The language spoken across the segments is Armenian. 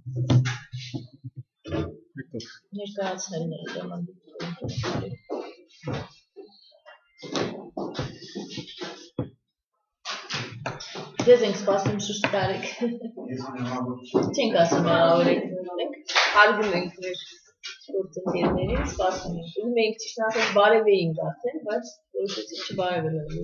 Ներկայացնելն է ուրեմն Ձեզ ենք սպասում շուշ տարեք Չենք ասում աղորեք հարգում ենք մեր գործընկերներին սպասում ենք ուզում ենք ճիշտ ասած բարևեինք արդեն բայց որոշեցինք չբարևելու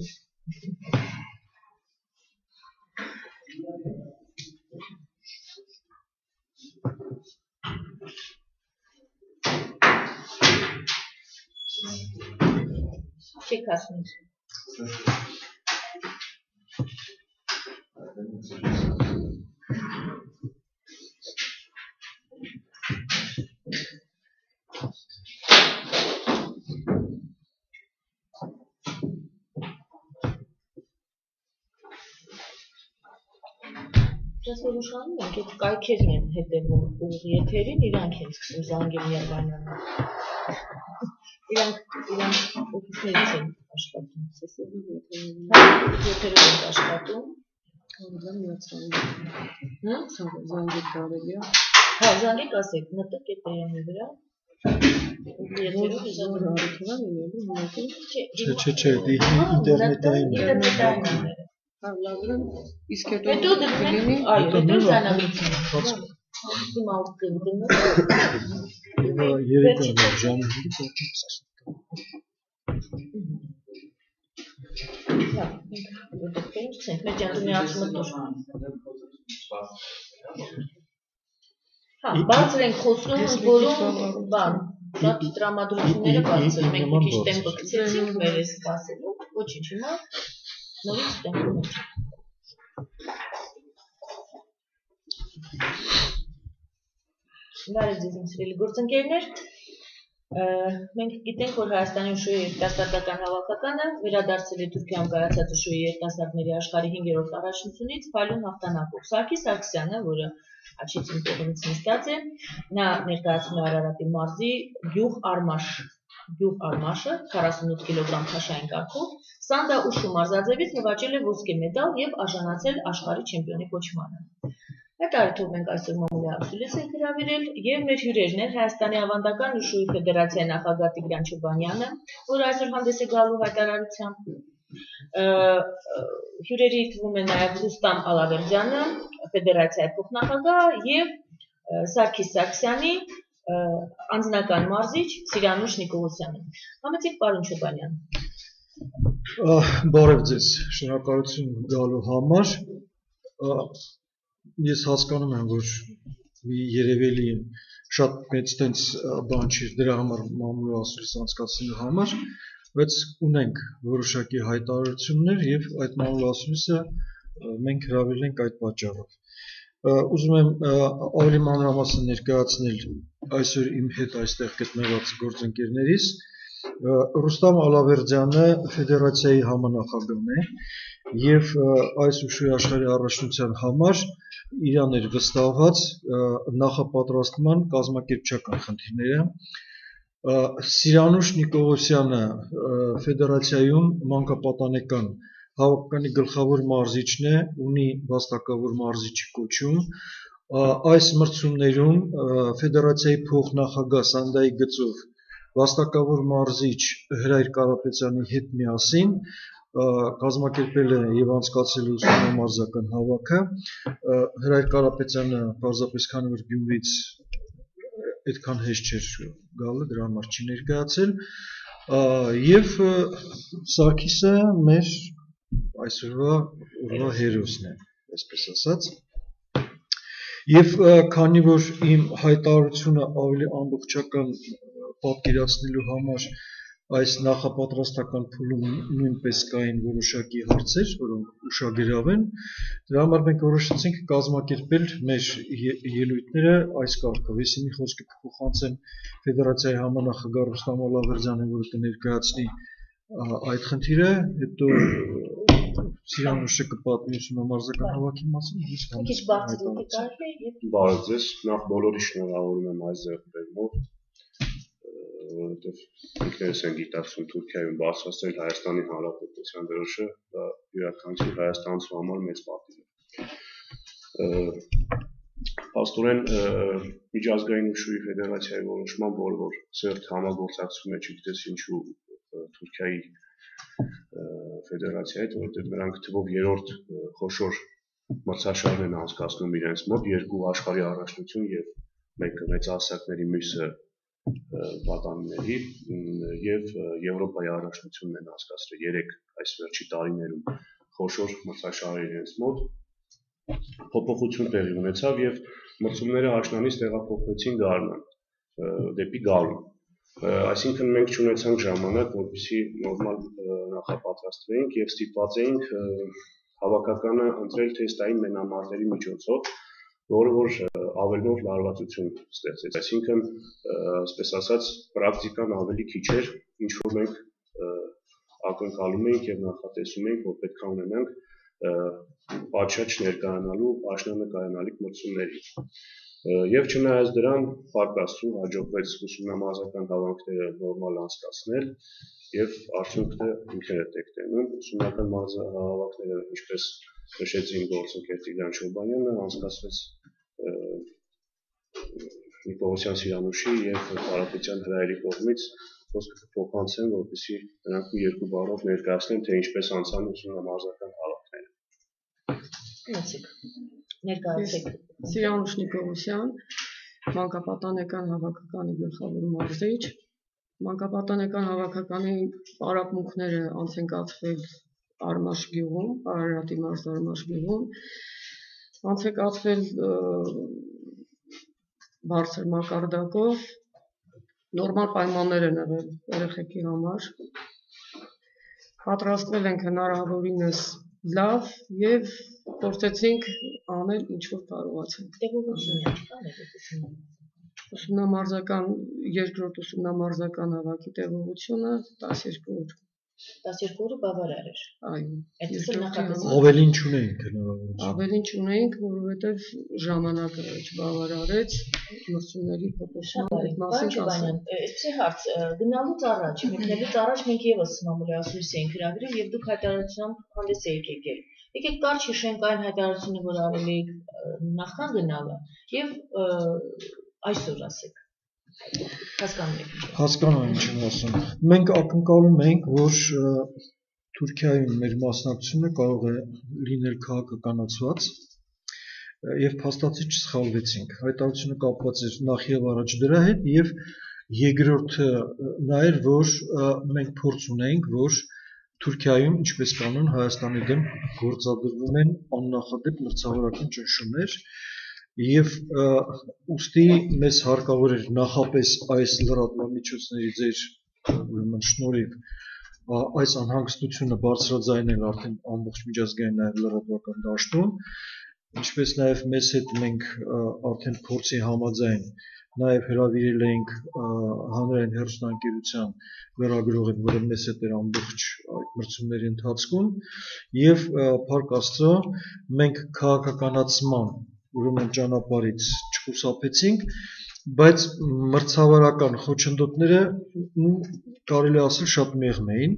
Չեք ասում Ես որ ուշանում ենք, այդ կայքերն են հետևում ուղի եթերին, իրանք են սկսում զանգել Երևանանը։ Իրանք օֆիսներից են աշխատում։ Եթերով են աշխատում։ Զանգեք կարելի է։ Հա, զանգեք ասեք, նտակ է տերանի վրա։ Եթերով զանգեք։ Իսկ հետո դրնի, այո, հետո զանաղիցին Հիմա ուղղին դնում Երեկոն ժամը Մեր ջանդումյացումը տուր Բարձր ենք խոսում, որում բան Շատ տրամադրությունները բարձր Մենք մի քիչ տեմպը կցեցինք մեր ես սպասելու Ոչինչ հիմա նորից տեմպը մեջ Բարև ձեզ իմ սիրելի գործընկերներ Մենք գիտենք, որ Հայաստանի ուշոյի երիտասարդական հավաքականը վերադարձել է Թուրքիայում կայացած ուշոյի երիտասարդների աշխարհի 5-րդ առաջնությունից փայլուն հաղթանակով Սարգիս Սարգսյանը, որը Աչիցին կողմից նստած է, նա ներկայացնում է Արարատի մարզի գյուղ Արմաշը 48 կիլոգրամ քաշային կարգով Սանդա Ուշու մարզաձևից նվաճել է ոսկե մեդալ եւ արժանացել աշխարհի չեմպիոնի կոչմանը Այդ առիթով մենք այսօր մամուլի ակցիլիս ենք հրավիրել եւ մեր հյուրերն են Հայաստանի ավանդական ուշոյի ֆեդերացիայի նախագահ Տիգրան Չոբանյանը, որը այսօր հանդես է գալու հայտարարությամբ Հյուրերի թվում է նաեւ Ռուստամ Ալավերդյանը, ֆեդերացիայի փոխնախագահ եւ Սարգիս Սարգսյանի անձնական մարզիչ Սիրանուշ Նիկոլոսյանը։ Համեցեք պարոն Չոբանյան։ Բարև ձեզ, շնորհակալություն գալու համար։ Ես հասկանում եմ, որ երևելի շատ մեծ տենց բան չի դրա համար մամուլի ասուլիս անցկացնելու համար, բայց ունենք որոշակի հայտարարություններ եւ այդ մամուլի ասուլիսը մենք հրավիրել ենք այդ պատճառով։ Ուզում եմ ավելի մանրամասն ներկայացնել այսօր իմ հետ այստեղ գտնված գործընկերներիս Ռուստամ Ալավերդյանը ֆեդերացիայի համանախագահն է եւ այս ուշոյի աշխարհի առաջնության համար իրան էր վստահված նախապատրաստման կազմակերպչական խնդիրները Սիրանուշ Նիկոլոսյանը ֆեդերացիայում մանկապատանեկան հավաքականի գլխավոր մարզիչն է, ունի վաստակավոր մարզիչի կոչում այս մրցումներում ֆեդերացիայի փոխնախագահ Սանդայի գծով վաստակավոր մարզիչ Հրայր Կարապետյանի հետ միասին կազմակերպել է եւ անցկացրել ուսումնամարզական հավաքը Հրայր Կարապետյանը պարզապես քանի որ Գյումրից այդքան հեշտ չէր գալը դրա համար չի ներկայացել եւ Սարգիսը մեր այսօրվա հերոսն է այսպես ասած եւ քանի որ իմ հայտարարությունը ավելի ամբողջական պատկերացնելու համար այս նախապատրաստական փուլում նույնպես կային որոշակի հարցեր, որոնք ուշագրավ են, դրա համար մենք որոշեցինք կազմակերպել մեր ելույթները այս կարգով։ Ես մի խոսքը կփոխանցեմ ֆեդերացիայի համանախագահ Ռուստամ Ալավերդյանին, որը կներկայացնի այդ խնդիրը, հետո Սիրանուշը կպատնի ուսումնամարզական հավաքի մասին, Քիչ բարձր կարելի է։ Բարև ձեզ, նախ բոլորի շնորհավորում եմ այս ձեռքբերումով որովհետև ինքներս են գիտակցում Թուրքիայում բարձրացնել Հայաստանի Հանրապետության դրոշը, դա յուրաքանչյուր հայաստանցու համար մեծ պատիվ է։ Փաստորեն միջազգային ուժի ֆեդերացիայի որոշմամբ որ սերտ համագործակցում է, չգիտես ինչու Թուրքիայի ֆեդերացիայի, որովհետև նրանք թվով երրորդ խոշոր մրցաշարն են անցկացնում իրենց մոտ, երկու աշխարհի առաջնություն եւ մեկը մեծահասակների մյուսը պատանիների եւ Եվրոպայի առաջնությունն են անցկացրել 3 այս վերջի տարիներում խոշոր մրցաշարեր իրենց մոտ փոփոխություն տեղի ունեցավ եւ մրցումները աշնանից տեղափոխվեցին Գառնան դեպի Գալու այսինքն մենք չունեցանք ժամանակ որպեսզի նորմալ նախապատրաստվեինք եւ ստիպված էինք հավաքականը ընտրել թեստային մենամարտերի միջոցով որը որ ավելնոր լարվածություն ստեղծեց այսինքն այսպես ասած պրակտիկան ավելի քիչ էր ինչ որ մենք ակնկալում էինք եւ նախատեսում էինք որ պետք է ունենանք պատշաճ ներկայանալու աշնանը կայանալիք մրցումների եւ չնայած դրան Փառք Աստծո հաջողվեց ուսումնամարզական հավաքները նորմալ անցկացնել եւ արդյունքները ինքներդ եք տենում ուսումնական հավաքները ինչպես նշեցին գործընկեր Տիգրան Շոբանյանը անցկացվեց Նիկողոսյան Սիրանուշի եւ Կարապետյան հրայերի կողմից խոսքը փոխանցեն որպեսզի նրանք երկու բառով ներկայացնեն թե ինչպես անցան ուսումնամարզական հավաքները Ներկայացեք Սիրանուշ Նիկողոսյան մանկապատանեկան հավաքականի գլխավոր մարզիչ մանկապատանեկան հավաքականի պարապմունքները անց են կացվել Արմաշ գյուղում, Արարատի մարզ Արմաշ գյուղում անց է կացվել բարձր մակարդակով նորմալ պայմաններ են եղել երեխեքի համար պատրաստվել ենք հնարավորինս լավ եւ փորձեցինք անել ինչ որ կարողացանք ուսումնամարզական երկրորդ ուսումնամարզական հավաքի տեղողությունը 12 օր 12 օրը բավարար էր այո ավելին չունեինք հնարավորություն ավելին չունեինք որովհետեւ ժամանակը չբավարարեց մրցումների փոփոխման այդ մասին կասեմ այսպեսի հարց գնալուց առաջ մեկնելուց առաջ մենք եւս մամուլի ասուլիս էինք հրավիրել եւ դուք հայտարարությամբ հանդես եք եկել եկեք կարճ հիշենք այն հայտարարությունը որ արել եք նախքան գնալը եւ այսօր ասեք Հասկանում եմ ինչ եմ ասում մենք ակնկալում ենք որ Թուրքիայում մեր մասնակցությունը կարող է լինել քաղաքականացված եւ փաստացի չսխալվեցինք հայտարարությունը կապված էր նախ եւ առաջ դրա հետ եւ երկրորդը նա էր որ մենք փորձ ունենք որ Թուրքիայում ինչպես կանոն Հայաստանի դեմ գործադրվում են աննախադեպ մրցավարական ճնշումներ Եվ ուստի մեզ հարկավոր էր նախապես այս լրատվամիջոցների ձեր շնորհիվ այս անհանգստությունը բարձրաձայնել արդեն ամբողջ միջազգային նաև լրատվական դաշտում, ինչպես նաև մեզ հետ մենք արդեն փորձի համաձայն նաև հրավիրել էինք հանրային հեռուստաընկերության լրագրողին, որը մեզ հետ էր ամբողջ այդ մրցումների ընթացքում, եւ Փառք Աստծո մենք քաղաքականացման ուրեմն ճանապարհից չխուսափեցինք, բայց մրցավարական խոչընդոտները կարելի ասել շատ մեղմ էին։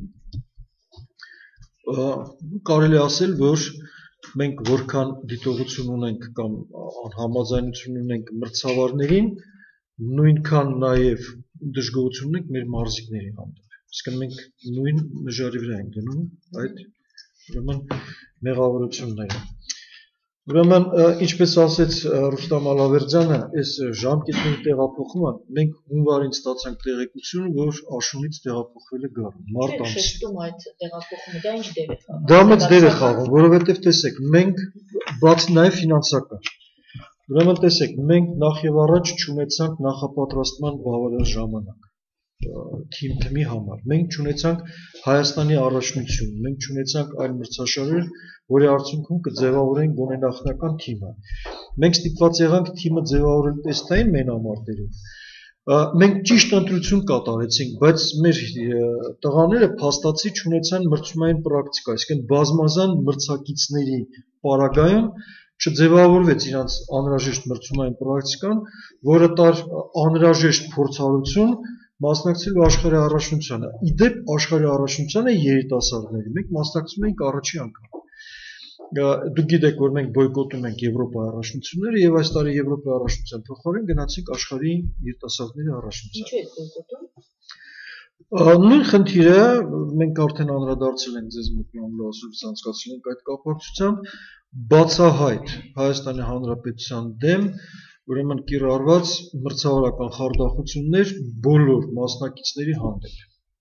Կարելի ասել, որ մենք որքան դիտողություն ունենք կամ համաձայնություն ունենք մրցավարներին, նույնքան նաև դժգոհություն ունենք մեր մարզիկների հանդեպ։ Իսկ մենք նույն նժարի վրա ենք դնում այդ ուրեմն մեղավորությունները։ Ուրեմն, ինչպես ասեց Ռուստամ Ալավերդյանը, այս ժամկետների տեղափոխումը մենք հունվարին ստացանք տեղեկությունը, որ աշունից տեղափոխվել է Գառն, մարտ ամսին։ Շեշտում այդ տեղափոխումը, դա ինչ դեր է խաղում։ Դա մեծ դեր է խաղում, որովհետև տեսեք, մենք բացի նաև ֆինանսական։ Ուրեմն տեսեք, մենք նախ եւ առաջ չունեցանք նախապատրաստման բավարար ժամանակ թիմի համար։ Մենք չունեցանք Հայաստանի առաջնություն, մենք չունեցանք այլ մրցաշարեր, որի արդյունքում կձևավորենք գոնե նախնական թիմը։ Մենք ստիպված եղանք թիմը ձևավորել տեստային մենամարտերով։ Մենք ճիշտ ընտրություն կատարեցինք, բայց մեր տղաները փաստացի չունեցան մրցումային պրակտիկա, այսինքն բազմազան մրցակիցների պարագայում չձևավորվեց իրանց անհրաժեշտ մրցումային պրակտիկան, որը տար անհրաժեշտ փորձառություն մասնակցելու աշխարհի առաջնությանը։ Իդեպ աշխարհի առաջնությանը երիտասարդների մենք մասնակցում էինք առաջի անգամ։ Դուք գիտեք, որ մենք բոյկոտում ենք Եվրոպայի առաջնությունները եւ այս տարի Եվրոպայի առաջնության փոխարեն գնացինք աշխարհի երիտասարդների առաջնության։ Ինչու եք բոյկոտում։ Նույն խնդիրը մենք արդեն անդրադարձել ենք ձեզ մոտ մամլոասուլից անցկացրել ենք այդ կապակցությամբ բացահայտ Հայաստանի Հանրապետության դեմ ուրեմն կիրառված մրցավարական խարդախություններ բոլոր մասնակիցների հանդեպ։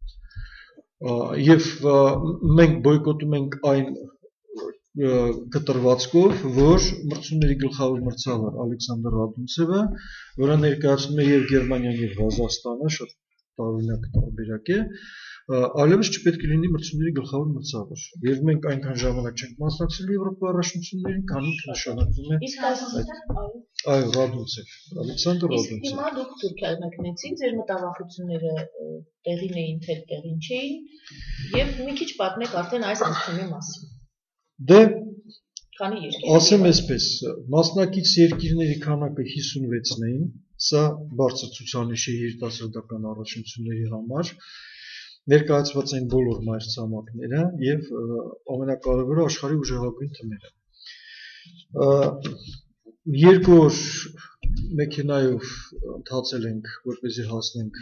Եվ մենք բոյկոտում ենք այն կտրվածքով, որ մրցումների գլխավոր մրցավար Ալեքսանդր Ռադունցևը, որը ներկայացնում է եւ Գերմանիան եւ Ղազախստանը, շատ տարօրինակ տարբերակ է, այլևս չպետք է լինի մրցումների գլխավոր մրցավար։ Եվ մենք այնքան ժամանակ չենք մասնակցել Եվրոպայի առաջնություններին, քանի ինքը նշանակվում է այո, Ռադունցև, Ալեքսանդր Ռադունցև։ Իսկ հիմա դուք Թուրքիա մեկնեցիք, ձեր մտավախությունները տեղին էին, թե տեղին չէին, եւ մի քիչ պատմեք արդեն այս մրցումի մասին։ Դե Քանի երկիր։ ասեմ այսպես, մասնակից երկիրների քանակը 56-ն էին, սա բարձր ցուցանիշ է երիտասարդական առաջնությունների համար, ներկայացված են բոլոր մայրցամաքները եւ ամենակարևորը աշխարհի ուժեղագույն թիմերը։ Երկու օր մեքենայով ընթացել ենք, որպեսզի հասնենք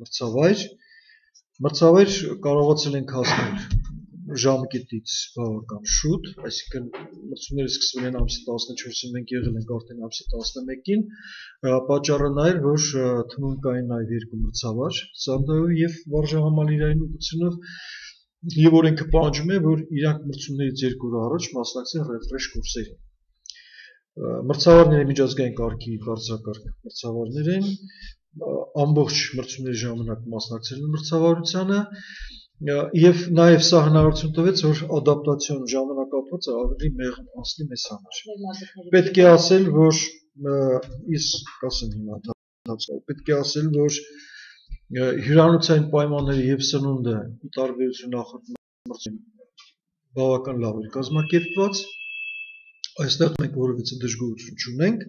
մրցավայր կարողացել ենք հասնել ժամկետից բավական շուտ, այսինքն մրցումները սկսվել են ամսի 14-ին, մենք եղել ենք արդեն ամսի 11-ին, պատճառը նա էր, որ թվում կային նաև երկու մրցավար, Սանդայով եւ վարժահամալիրային ուղղությունով, եւ օրենքը պահանջում է, որ իրանք մրցումներից 2 օր առաջ մասնակցեն ռեֆրեշ կուրսերին։ Մրցավարները միջազգային կարգի բարձրակարգ մրցավարներ են, ամբողջ մրցումների ժամանակ մասնակցել են մրցավարությանը եւ նաեւ սա հնարավորություն տվեց, որ ադապտացիոն ժամանակահատվածը ավելի մեղմ անցնի մեզ համար։ Պետք է ասել, որ իսկ կասեմ հիմա պետք է ասել, որ հյուրանոցային պայմանները եւ սնունդը ի տարբերություն նախորդ մրցույթի բավական լավ էր կազմակերպված։ Այստեղ մենք որևիցե դժգոհություն չունենք։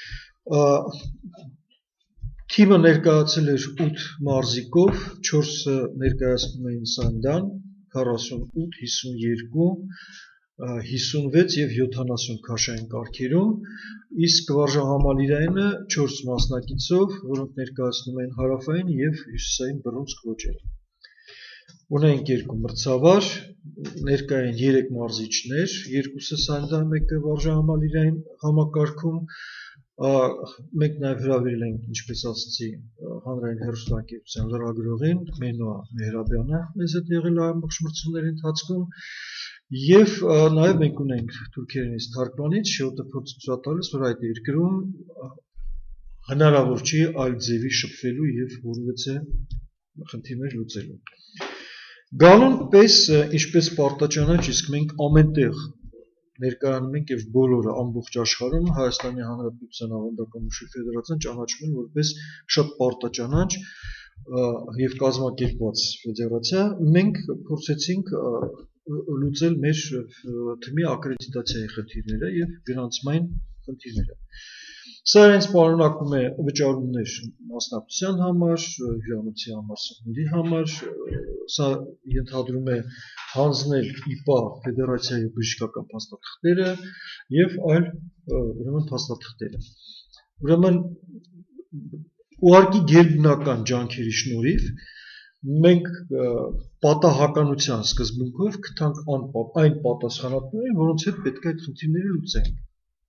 Թիմը ներկայացել էր 8 մարզիկով, 4-ը ներկայացնում էին Սանդան, 48, 52, 56 եւ 70 քաշային կարգերում, իսկ վարժահամալիրայինը 4 մասնակիցով, որոնք ներկայացնում էին հարավային եւ հյուսիսային բռունցք ոճերը։ Ունենք 2 մրցավար, ներկա են 3 մարզիչներ, 2-ը Սանդան, 1-ը վարժահամալիրային համակարգում, մենք նաև հրավիրել ենք, ինչպես ասացի, հանրային հեռուստակոչության լրագրողին Մենուա Մեհրաբյանը մեզ հետ եղել ամբողջ մրցումների ընթացքում եւ նաև մենք ունենք թուրքերենից թարգմանիչ, որը փորձ ցույց տալիս, որ այդ երկրում հնարավոր չի այլ ձևի շփվելու եւ որևէ խնդիրներ լուծելու։ Գանուն պես ինչպես պարտաճանաչ, իսկ մենք ամենտեղ ներկայանում ենք եւ բոլորը ամբողջ աշխարհում Հայաստանի Հանրապետության ավանդական ուժի ֆեդերացիան ճանաչում են որպես շատ պարտաճանաչ եւ կազմակերպված ֆեդերացիա, մենք փորձեցինք լուծել մեր թիմի ակրեդիտացիայի խնդիրները եւ ֆինանսային խնդիրները։ Սա իրենց պարունակում է վճարումներ մասնակցության համար, հյուրանոցի համար, սննդի համար, սա ենթադրում է հանձնել ԻՊԱ ֆեդերացիայի բժշկական փաստաթղթերը եւ այլ ուրեմն փաստաթղթերը։ Ուրեմն ուղղակի գերբնական ջանքերի շնորհիվ մենք պատահականության սկզբունքով գտանք այն պատասխանատուներին, որոնց հետ պետք է այդ խնդիրները լուծենք։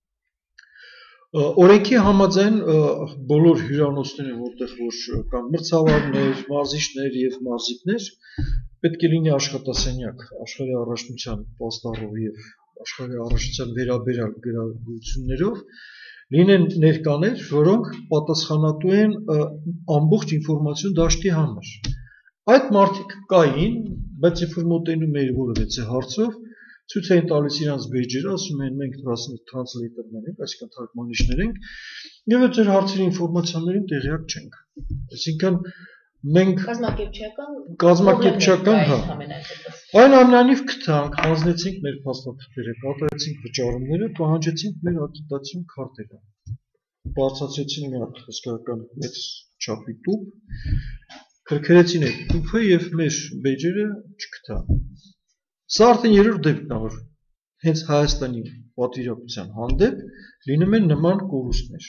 Օրենքի համաձայն բոլոր հյուրանոցները, որտեղ որ կան մրցավարներ, մարզիչներ եւ մարզիկներ, պետք է լինի աշխատասենյակ աշխարհի առաջնության պաստառով եւ աշխարհի առաջնության վերաբերյալ գրագույնություններով, լինեն ներկաներ, որոնք պատասխանատու են ամբողջ ինֆորմացիոն դաշտի համար։ Այդ մարդիկ կային, բայց երբ որ մոտենում էր որևէ հարցով, ցույց էին տալիս իրանց բեյջերը, ասում են մենք տրանսլեյտորներ ենք, այսինքն թարգմանիչներ ենք, եւ այդ ձեր հարցերի ինֆորմացիաներին տեղյակ չենք։ Այսինքն մենք կազմակերպչական, այնուամենայնիվ գտանք, հանձնեցինք մեր փաստաթղթերը, կատարեցինք վճարումները, պահանջեցինք մեր ակրեդիտացիոն քարտերը, բարձրացրեցին մի հատ հսկայական մեծ չափի տուփ, քրքրեցին այդ տուփը եւ մեր բեյջերը չգտան։ Սա արդեն երրորդ դեպքն է, որ հենց Հայաստանի պատվիրակության հանդեպ լինում են նման կորուստներ։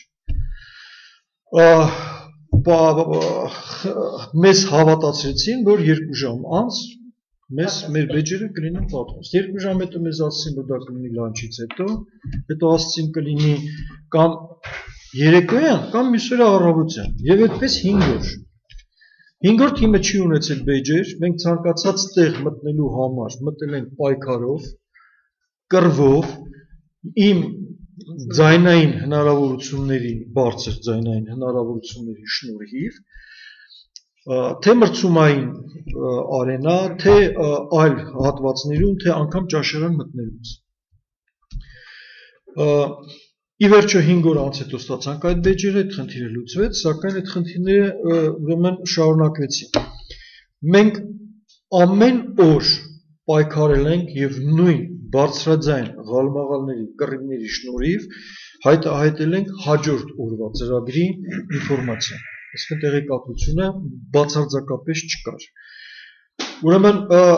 Մեզ հավատացրեցին, որ 2 ժամ անց մեր բեջերը կլինեն պատրաստ։ 2 ժամ հետո մեզ ասացին, որ դա կլինի լանչից հետո ասացին կլինի կամ երեկոյան կամ մյուս օրը առավոտյան։ Եվ այդպես 5 օր։ 5-րդ թիմը չի ունեցել բեջեր, մենք ցանկացած տեղ մտնելու համար մտել ենք պայքարով, կռվով, իմ ձայնային հնարավորությունների, բարձր ձայնային հնարավորությունների շնորհիվ, թե մրցումային արենա, թե այլ հատվածներում, թե անգամ ճաշարան մտնելուց։ Ի վերջո 5 օր անց հետո ստացանք այդ բեջերը, այդ խնդիրը լուծվեց, սակայն այդ խնդիրները ուրեմն շարունակվեցին։ Մենք ամեն օր պայքարել ենք եւ նույն բարձրաձայն ղալմաղալների կռիվների շնորհիվ հայտել ենք հաջորդ օրվա ծրագրի ինֆորմացիա։ Այսինքն տեղեկատվությունը բացարձակապես չկար։ Ուրեմն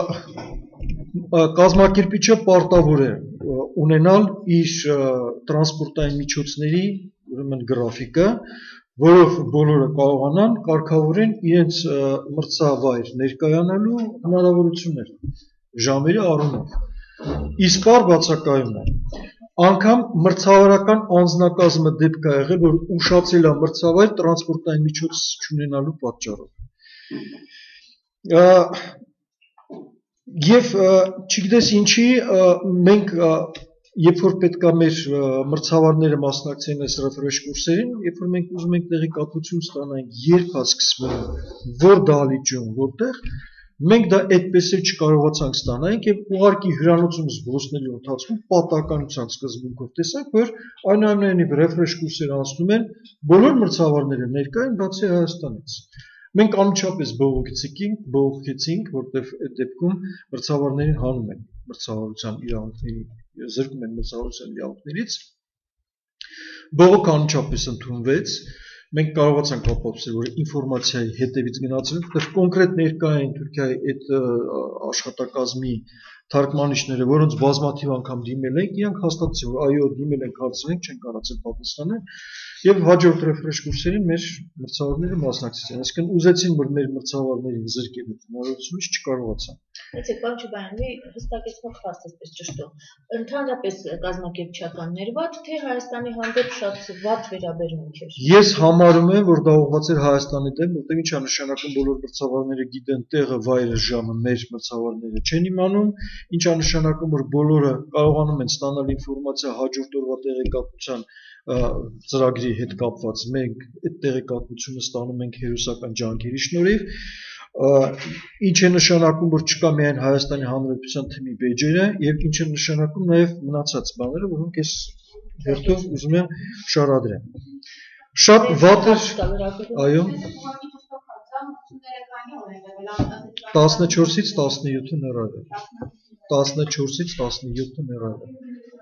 կազմակերպիչը պարտավոր է ունենալ իր տրանսպորտային միջոցների ուրեմն գրաֆիկը, որով բոլորը կարողանան կարգավորեն իրենց մրցավայր ներկայանալու հնարավորությունները ժամերի առումով։ Իսպար բացակայում է։ Անգամ մրցավարական անձնակազմը դեպք է եղել, որ ուշացել է մրցավայր տրանսպորտային միջոց չունենալու պատճառով։ Եվ չգիտես ինչի մենք երբ որ պետք է մեր մրցավարները մասնակցեն այս ռեֆրեշ կուրսերին, երբ որ մենք ուզում ենք տեղեկատվություն ստանանք, երբ է սկսվում, որ դահլիճում, որտեղ, մենք դա այդպես էլ չկարողացանք ստանանք եւ ուղղակի հյուրանոցում զբոսնելու ընթացքում պատահականության սկզբունքով տեսանք, որ այնուամենայնիվ ռեֆրեշ կուրսեր անցնում են, բոլոր մրցավարները ներկա են, բացի Հայաստանից։ Մենք անմիջապես բողոքեցինք, որտեղ այդ դեպքում մրցավարներին հանում են մրցավարության իրավունքների, զրկում են մրցավարության իրավունքներից։ Բողոքը անմիջապես ընդունվեց։ Մենք կարողացանք ապացուցել, որ ինֆորմացիայի հետևից գնացել ենք, որտեղ կոնկրետ ներկա էին Թուրքիայի այդ աշխատակազմի թարգմանիչները, որոնց բազմաթիվ անգամ դիմել ենք, իրանք հաստատեցին, որ այո, դիմել ենք, հարցրել ենք, չեն կարողացել պատասխանել, եւ հաջորդ ռեֆրեշ կուրսերին մեր մրցավարները մասնակցեցին, այսինքն ուզեցին, որ մեր մրցավարներին զրկեն այդ հնարավորությունից, չկարողացան։ Այսինքն բան չբանալի հստակեցնող փաստ էսպես ճշտում։ Ընդհանրապես կազմակերպչական ներված, թե Հայաստանի հանդեպ շատ վատ վերաբերմունք էր։ Ես համարում եմ, որ դա ուղղված էր Հայաստանի դեմ, որտեղ ինչա նշանակում բոլոր մրցավարները գիտեն տեղը, վայրը, ժամը, մեր մրցավարները չեն իմանում, ինչա նշանակում, որ բոլորը կարողանում են ստանալ ինֆորմացիա հաջորդ օրվա տեղեկատվության ծրագրի հետ կապված, մենք այդ տեղեկատվությունը ստանում ենք հերոսական ջանքերի շնորհիվ, ինչ է նշանակում, որ չկա միայն Հայաստանի Հանրապետության թիմի բեջերը եւ ինչ է նշանակում նաեւ մնացած բաները, որոնք ես հերթով ուզում եմ շարադրեմ։ Շատ վատ էր, այո, 14-ից 17 ներառյալ, 14-ից 17 ներառյալ։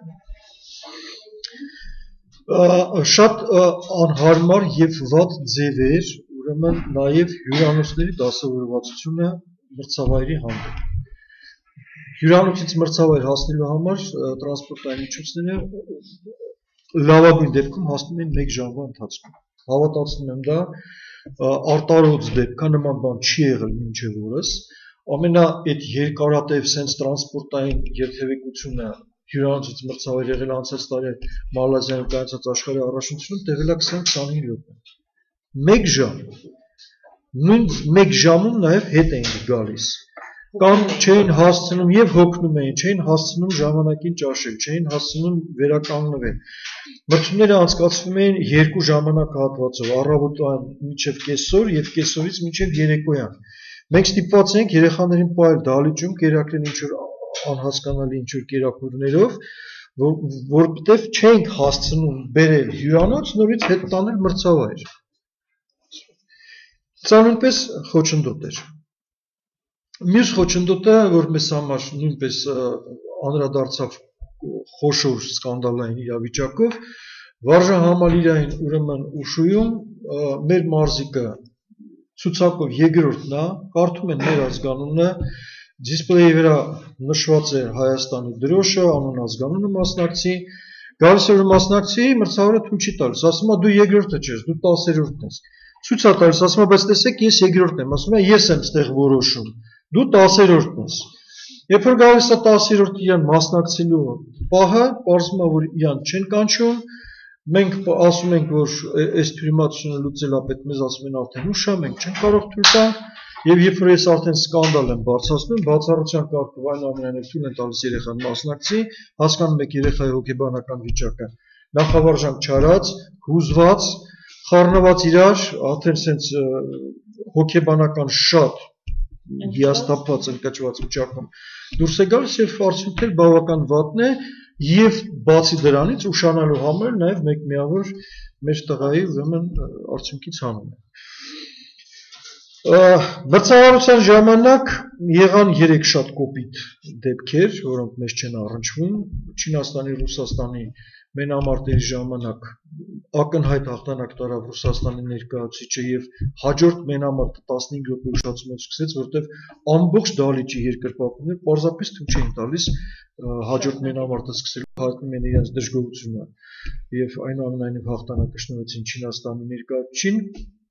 Շատ անհարմար եւ վատ ձևեր, ուրեմն նաեւ հյուրանոցների դասավորվածությունը մրցավայրի հանդեպ։ Հյուրանոցից մրցավայր հասնելու համար տրանսպորտային միջոցները լավագույն դեպքում հասնում են 1 ժամվա ընթացքում։ Հավատացնում եմ դա, արտարոց դեպքա նման բան չի եղել մինչև օրս։ Ամենա այդ երկարատև sense տրանսպորտային երթևեկությունը հյուրանոցից մրցավայր եղել անցած տարի Մալազիայում կայացած աշխարհի առաջնությունում տևել է 20-25 րոպե։ 1 ժամ։ Նույն 1 ժամում նաև հետ էին գալիս։ Կամ չէին հասցնում եւ հոգնում էին, չէին հասցնում ժամանակին ճաշել, չէին հասցնում վերականգնվել։ Մրցումները անցկացվում էին 2 ժամանակահատվածով, առավոտյան մինչև կեսօր եւ կեսօրից մինչև երեկոյան։ Մենք ստիպված ենք երեխաներին պահել դահլիճում, կերակրել ինչ-որ անհասկանալի ինչ-որ կերակուրներով, որովհետև չենք հասցնում բերել հյուրանոց, նորից հետ տանել մրցավայր։ Սա նույնպես խոչընդոտ էր։ Մյուս խոչընդոտը, որ մեզ համար նույնպես անդրադարձավ խոշոր սկանդալային իրավիճակով, վարժահամալիրային ուրեմն Ուշույում մեր մարզիկը ցուցակով երկրորդն է, կարդում են մեր ազգանունը, Դիսպլեյի վրա նշված է Հայաստանի դրոշը, անուն ազգանունը մասնակցի, գալիս է որ մասնակցի, մրցավորը թույլ չի տալիս, ասում է դու երկրորդը չես, դու 10-րդն ես։ Ցույց է տալիս, ասում է բայց տեսեք ես երկրորդն եմ, ասում է ես եմ ստեղ որոշում, դու 10-րդն ես։ Երբ որ գալիս է 10-րդ իրան մասնակցելու պահը, պարզվում է որ իրան չեն կանչում, մենք ասում ենք որ այս թյուրիմացությունը լուծել է պետք մեզ ասում են արդեն ուշ է, մենք չենք կարող թույլ տալ, եւ երբ որ ես արդեն սկանդալ եմ բարձրացնում, բացառության կարգով այնուամենայնիվ թույլ են տալիս երեխան մասնակցի, հասկանում եք երեխայի հոգեբանական վիճակը նախավարժանք չարած, հուզված, խառնված իրար, արդեն sense հոգեբանական շատ հիասթափված ընկճված վիճակում դուրս է գալիս եւ արդյունքն էլ բավական վատն է եւ բացի դրանից ուշանալու համար նաեւ մեկ միավոր մեր տղայի ուրեմն արդյունքից հանում է մրցավարության ժամանակ եղան 3 շատ կոպիտ դեպքեր, որոնք մեզ չեն առնչվում Չինաստանի, Ռուսաստանի մենամարտերի ժամանակ ակնհայտ հաղթանակ տարավ Ռուսաստանի ներկայացուցիչը եւ հաջորդ մենամարտը 15 րոպե ուշացումով սկսեց, որտեղ ամբողջ դահլիճի երկրպագուներ պարզապես թույլ չէին տալիս հաջորդ մենամարտը սկսելու, հայտնում են իրենց դժգոհությունը եւ այնուամենայնիվ հաղթանակը շնորհեցին Չինաստանի ներկայացուցիչին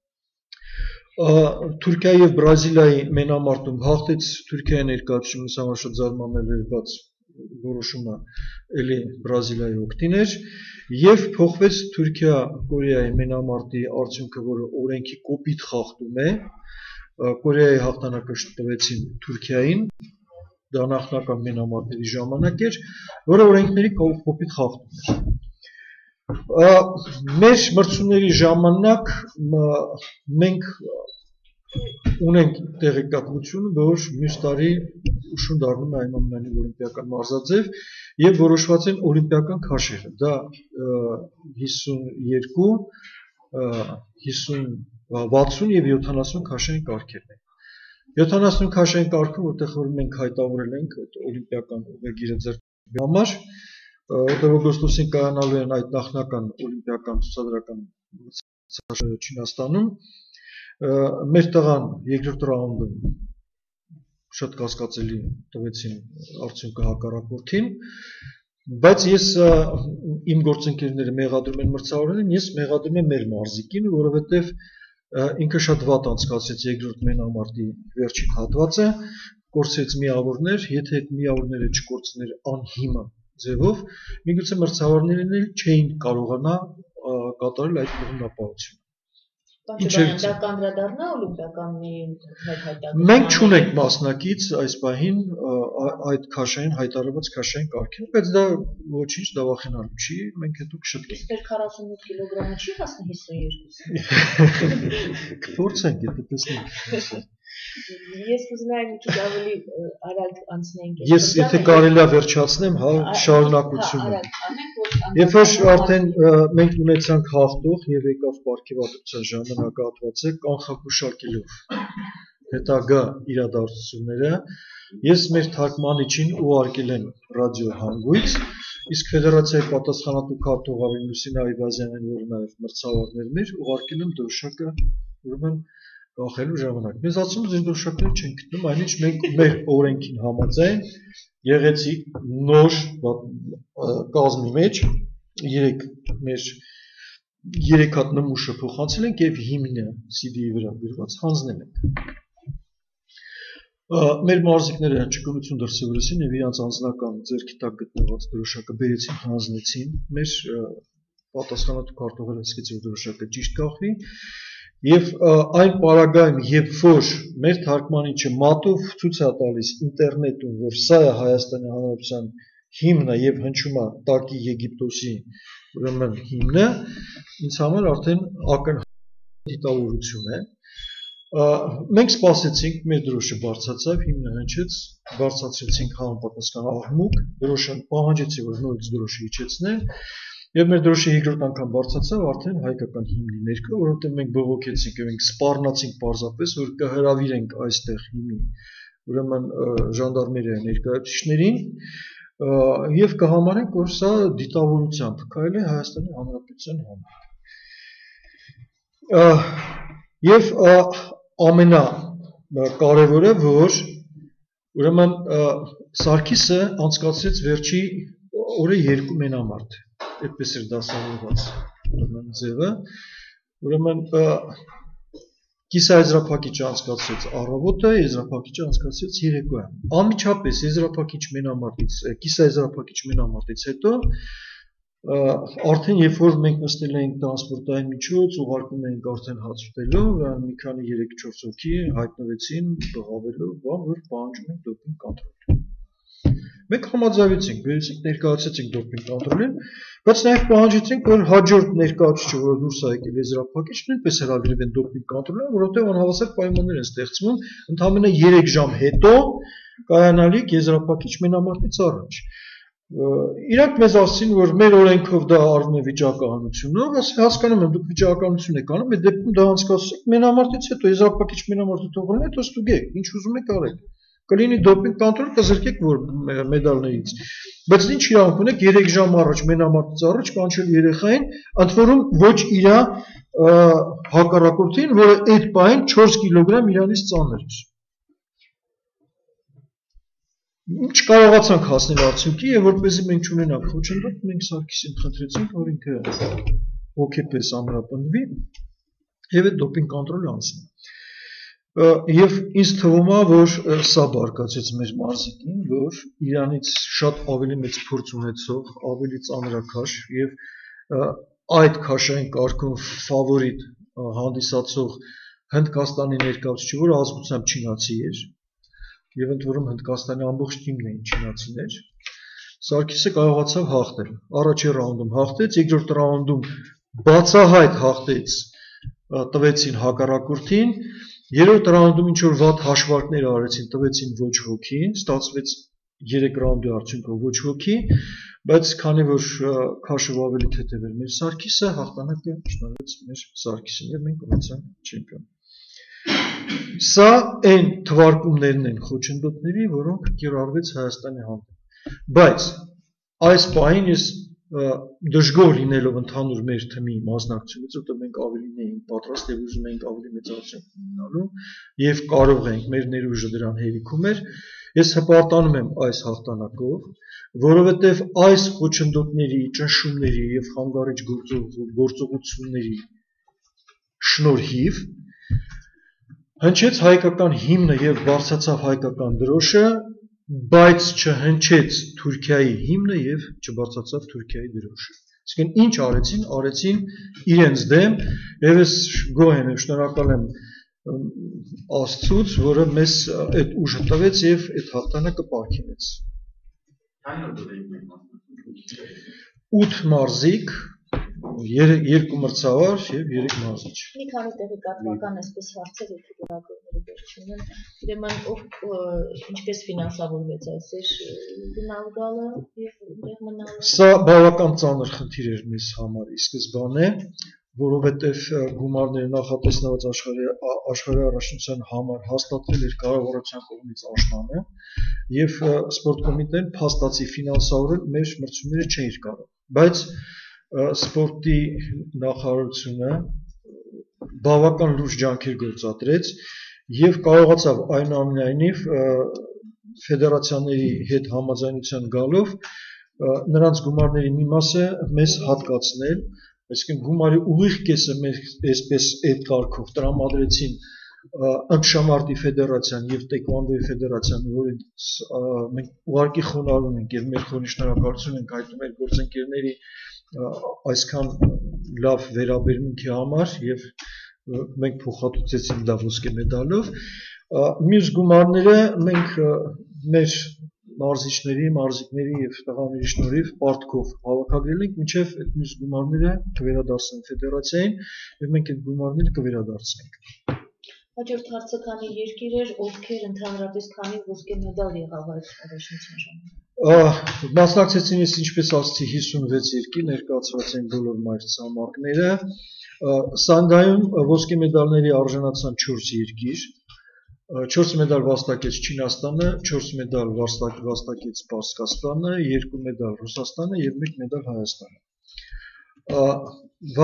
Թուրքիայի եւ Բրազիլիայի մենամարտում հաղթեց Թուրքիայի ներկայացուցիչը, ինձ համար շատ զարմանալի էր, բայց որոշումը էլի Բրազիլիայի օգտին էր եւ փոխվեց Թուրքիա-Կորեայի մենամարտի արդյունքը, որը օրենքի կոպիտ խախտում է, Կորեայի հաղթանակը տվեցին Թուրքիային, դա նախնական մենամարտերի ժամանակ էր, որը օրենքների կոպիտ խախտում էր։ Մեր մրցումների ժամանակ մենք ունենք տեղեկատվություն, որ մյուս տարի ուշուն դառնում է այնուամենայնիվ օլիմպիական մարզաձև եւ որոշված են օլիմպիական քաշերը։ Դա 52, 50, 60 եւ 70 քաշային կարգերն են։ 70 քաշային կարգը, որտեղ որ մենք հայտարարել ենք այդ օլիմպիական ուղեգիրը ձեռքբերելու համար, որտեղ օգոստոսին կայանալու են այդ նախնական օլիմպիական ցուցադրական մրցաշարերը Չինաստանում, մեր տղան երկրորդ ռաունդում շատ կասկածելի տվեցին արդյունքը հակառակորդին, բայց ես իմ գործընկերները մեղադրում են մրցավորներին, ես մեղադրում եմ մեր մարզիկին, որովհետև ինքը շատ վատ անցկացրեց երկրորդ մենամարտի վերջին հատվածը, կորցրեց միավորներ, եթե այդ միավորները չկորցներ անհիմն ձևով, միգուցե մրցավորներն էլ չէին կարողանա կատարել այդ կողմնապահությունը։ Դա կանդրադառնա օլիմպիականի հայտարարության։ Մենք չունենք մասնակից այս պահին այդ քաշային հայտարարված քաշային կարգին, բայց դա ոչինչ դավախենալու չի, մենք հետո կշտկենք։ Իսկ 48 կիլոգրամը չի հասնի 52-ը։ Կփորձենք, եթե տեսնենք։ Ես կուզենայի մի քիչ ավելի արագ անցնենք։ Ես եթե կարելի է վերջացնեմ, հա, շարունակությունը։ Երբ որ արդեն մենք ունեցանք հաղթող եւ եկավ պարգևատրության ժամանակահատվածը կանխագուշակելով հետագա իրադարձությունները, ես մեր թարգմանիչին ուղարկել եմ ռադիոհանգույց, իսկ ֆեդերացիայի պատասխանատու քարտուղար Լուսինա Այվազյանին, որը նաեւ մրցավարներն էր, ուղարկել եմ դրոշակը, ուրեմն ախելու ժամանակ։ Մեզ ասում են դրոշակներ չեն գտնում, այնինչ մենք մեր օրենքին համաձայն եղեցիկ նոր կազմի մեջ 3 հատ նմուշը փոխանցել ենք եւ հիմնը CD-ի վրա գրված հանձնել ենք։ Մեր մարզիկները ճկունություն դրսևորեցին եւ իրանց անձնական ձեռքի տակ գտնված դրոշակը բերեցին, հանձնեցին։ Մեր պատասխանատու քարտուղարը ասաց, որ դրոշակը ճիշտ կախվի։ Եվ այն պարագայում, երբ որ մեր թարգմանիչը մատով ցույց է տալիս ինտերնետում, որ սա է Հայաստանի Հանրապետության հիմնը եւ հնչում է Տակի Եգիպտոսի ուրեմն հիմնը, ինձ համար արդեն ակնհայտ դիտավորություն է։ Մենք սպասեցինք, մեր դրոշը բարձրացավ, հիմնը հնչեց, բարձրացրեցինք համապատասխան աղմուկ, դրոշը պահանջեցի, որ նորից դրոշը իջեցնեն։ Եվ մեր դրոշը երկրորդ անգամ բարձրացավ արդեն հայկական հիմնի ներքո, որովհետև մենք բողոքեցինք եւ մենք սպառնացինք պարզապես, որ կհրավիրենք այստեղ հիմի, ուրեմն ժանդարմերիայի ներկայացուցիչներին եւ կհամարենք, որ սա դիտավորությամբ կարելի է Հայաստանի Հանրապետության համար։ Եվ ամենակարևորը, որ Ուրեմն Սարգիսը անցկացրեց վերջի օրը 2 մենամարտ, այդպես էր դասավորված ուրեմն ձևը, ուրեմն կիսաեզրափակիչը անցկացրեց առավոտը, եզրափակիչը անցկացրեց երեկոյան։ Անմիջապես կիսաեզրափակիչ մենամարտից հետո արդեն երբ որ մենք նստել էինք տրանսպորտային միջոց, ուղարկում էինք արդեն հաց ուտելով, մի քանի 3-4 հոգի հայտնվեցին բղավելով, որ պահանջում են դոպինգ կոնտրոլ։ Մենք համաձայնեցինք, բերեցինք ներկայացրեցինք դոպինգ կոնտրոլին, բայց նաև պահանջեցինք, որ հաջորդ ներկայացուցիչը, որ դուրս է եկել եզրափակիչ, նույնպես հրավիրվեն դոպինգ կոնտրոլին, որովհետև անհավասար պայմաններ են ստեղծվում ընդամենը 3 ժամ հետո կայանալիք եզրափակիչ մենամարտից առաջ։ Իրանք մեզ ասացին, որ մեր օրենքով դա արվում է վիճակահանությունով, հասկանում եմ, դուք վիճակահանություն եք անում, այդ դեպքում դա անցկացրեք մենամարտից հետո, եզրափակիչ մենամարտը թողնեն, հետո ստուգեք, ինչ ուզում եք արեք։ Կլինի դոպինգ կոնտրոլ, կզրկեք որ մեդալներից։ Բայց ինչ իրավունք ունեք 3 ժամ առաջ մենամարտից առաջ կանչել երեխային, ընդ որում ոչ իր հակառակորդին, որը այդ պահին 4 կիլոգրամ իրանից ծանր էր։ Չկարողացանք հասնել արդյունքի եւ որպեսզի մենք չունենանք խոչընդոտ, մենք Սարգիսին խնդրեցինք, որ ինքը հոգեպես ամրապնդվի եւ այդ դոպինգ կոնտրոլը անցնի։ Եվ ինձ թվում է, որ սա բարգացեց մեր մարզիկին, որ իրանից շատ ավելի մեծ փորձ ունեցող, ավելի ծանրաքաշ եւ այդ քաշային կարգում ֆավորիտ հանդիսացող Հնդկաստանի ներկայացուցիչ, որը ազգությամբ չինացի էր, եւ ընդ որում Հնդկաստանի ամբողջ թիմն էին չինացիներ, Սարգիսը կարողացավ հաղթել։ Առաջին ռաունդում հաղթեց, երկրորդ ռաունդում բացահայտ հաղթեց, տվեցին հակառակորդին, երրորդ ռաունդում ինչ որ վատ հաշվարկներ արեցին, տվեցին ոչ ոքին, ստացվեց 3 ռաունդի արդյունքով ոչ ոքի, բայց քանի որ քաշով ավելի թեթև էր մեր Սարգիսը, հաղթանակը շնորհվեց մեր Սարգիսին եւ մենք ունեցանք չեմպիոն։ Սա այն թվարկումներն են խոչընդոտների, որոնք կիրառվեց Հայաստանի հանդեպ։ Բայց այս պահին ես դժգոհ լինելով ընդհանուր մեր թիմի մասնակցությունից, որտեղ մենք ավելին էինք պատրաստ եւ ուզում էինք ավելի մեծ արդյունք ունենալու եւ կարող էինք, մեր ներուժը դրան հերիքում էր, ես հպարտանում եմ այս հաղթանակով, որովհետեւ այս խոչընդոտների, ճնշումների եւ խանգարիչ գործողությունների շնորհիվ հնչեց հայկական հիմնը եւ բարձրացավ հայկական դրոշը, բայց չհնչեց Թուրքիայի հիմնը եւ չբարձրացավ Թուրքիայի դրոշը։ Իսկն ինչ արեցին, արեցին իրենց դեմ եւ ես գոհ եմ եւ շնորհակալ եմ Աստծուց, որը մեզ այդ ուժը տվեց եւ այդ հաղթանակը պարգևեց։ 8 մարզիկ, 2 մրցավար եւ 3 մարզիչ։ Մի քանի տեղեկատվական այսպես հարցեր եթե լրագրողները վերջին են, ուրեմն ինչպես ֆինանսավորվեց այս գնալ գալը եւ այնտեղ մնալը։ Սա բավական ծանր խնդիր էր մեզ համար ի սկզբանե, որովհետեւ գումարները նախատեսնված աշխարհի առաջնության համար հաստատվել էր կառավարության կողմից աշնանը եւ սպորտ կոմիտեն փաստացի ֆինանսավորել մեր մրցումները չէր կարող, բայց սպորտի նախարարությունը բավական լուրջ ջանքեր գործադրեց եւ կարողացավ այնուամենայնիվ ֆեդերացիաների հետ համաձայնության գալով նրանց գումարների մի մասը մեզ հատկացնել, այսինքն գումարի ուղիղ կեսը մեր այսպես այդ կարգով տրամադրեցին Ըմբշամարտի ֆեդերացիան եւ Տեքվոնդոյի ֆեդերացիան, որից մենք ուղղակի խոնարհվում ենք եւ մեր խորին շնորհակալություն ենք հայտնում մեր գործընկերների այսքան լավ վերաբերմունքի համար եւ մենք փոխհատուցեցինք դա ոսկե մեդալով։ Մյուս գումարները մենք մեր մարզիկների եւ տղաների շնորհիվ պարտքով հավաքագրել ենք, մինչեւ այդ մյուս գումարները կվերադարձնեն ֆեդերացիային եւ մենք այդ գումարները կվերադարձնենք։ Հաջորդ հարցը քանի երկիր էր, ովքեր ընդհանրապես քանի ոսկե մեդալ եղավ այդ առաջնության ժամանակ։ Մասնակցեցին ես ինչպես ասացի 56 երկիր, ներկայացված են բոլոր մայրցամաքները։ Սանգայում ոսկե մեդալների արժանացան 4 երկիր։ 4 մեդալ վաստակեց Չինաստանը, 4 մեդալ վաստակեց Պարսկաստանը, 2 մեդալ Ռուսաստանը եւ 1 մեդալ Հայաստանը։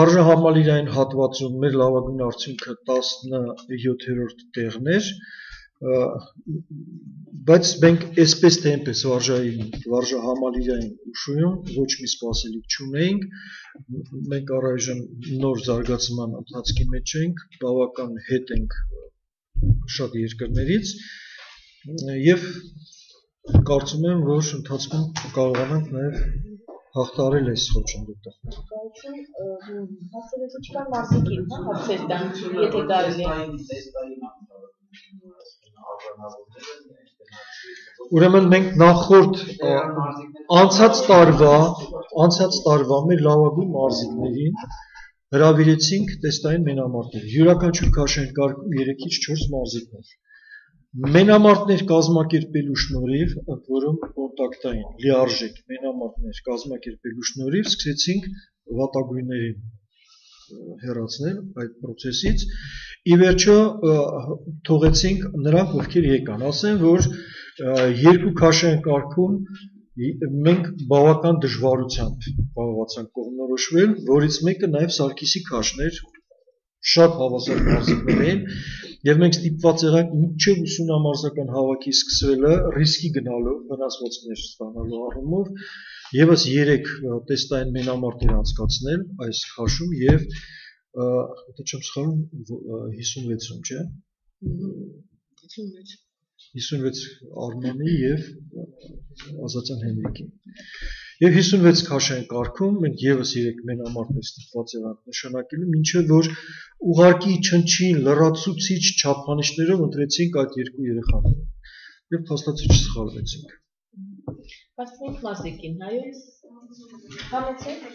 Վարժահամալիրային հատվածում մեր լավագույն արդյունքը 17-րդ տեղն էր, բայց մենք այսպես թե այնպես վարժահամալիրային ուշույում ոչ մի սպասելիք չունեինք, մենք առայժմ նոր զարգացման ընթացքի մեջ ենք, բավական հետ ենք շատ երկրներից եւ կարծում եմ, որ ընթացքում կարողանանք նաեւ հաղթարել այս խոչընդոտը։ Հասարակության մասիկին, հարցեր տան, եթե կարելի է։ Ուրեմն մենք նախորդ անցած տարվա մեր լավագույն մարզիկներին հրավիրեցինք տեստային մենամարտեր։ Յուրաքանչյուր քաշանկարգում 3-ից 4 մարզիկներ։ Մենամարտներ կազմակերպելու շնորհիվ, ընդ որում կոնտակտային, լիարժեք մենամարտներ կազմակերպելու շնորհիվ սկսեցինք վատագույններին հեռացնել այդ process-ից։ Ի վերջո թողեցինք նրանք, ովքեր եկան, ասեն, որ երկու քաշանկարգում մենք բավական դժվարությամբ կարողացանք կողմնորոշվել, որից մեկը նաև Սարգիսի քաշն էր, շատ հավասար մարզիկներ էին, եւ մենք ստիպված եղանք մինչեւ ուսումնամարզական հավաքի սկսվելը ռիսկի գնալով, վնասվածքներ ստանալու առումով եւս 3 տեստային մենամարտեր անցկացնել այս քաշում եւ եթե չեմ սխալվում 56-ում, չէ՞։ 56 Արմանի եւ Ազատյան Հենրիկի։ Եվ 56 քաշանկարգում մենք եւս 3 մենամարտեր ստիպված եղանք նշանակելու, մինչեւ որ ուղարկի չնչին լրացուցիչ չափանիշներով ընտրեցինք այդ երկու երեխաները եւ փաստացի չսխալվեցինք։ Հասցնենք մարզիկին, հայոց համեցեք։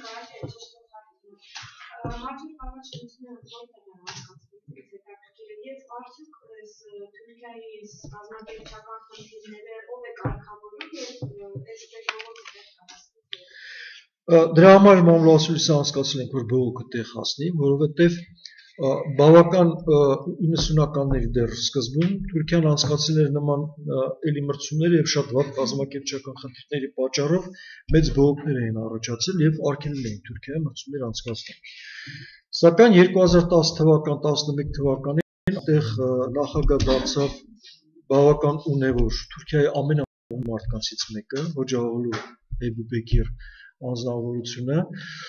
Հաջորդ առաջնությունները որտեղ են հասկացվում, եւ արդյոք այս Թուրքիայի կազմակերպչական խնդիրները ով է կարգավորում եւ այս տեղը տեղ հասնի։ Դրա համար մամլոասուլիսը անցկացրել ենք, որ բողոքը տեղ հասնի, որովհետեւ բավական 90-ականների դեռ սկզբում Թուրքիան անցկացրել էր նման էլի մրցումներ եւ շատ վատ կազմակերպչական խնդիրների պատճառով մեծ բողոքներ էին առաջացել եւ արգելել էին Թուրքիայի մրցումներ անցկացնել։ Սակայն 2010 թվական 11 թվականին այդտեղ նախագահ դարձավ բավական ունևոր Թուրքիայի ամենամոտ մարդկանցից մեկը, Հոջաղոլու Էբուբեկիր անձնավորությունը,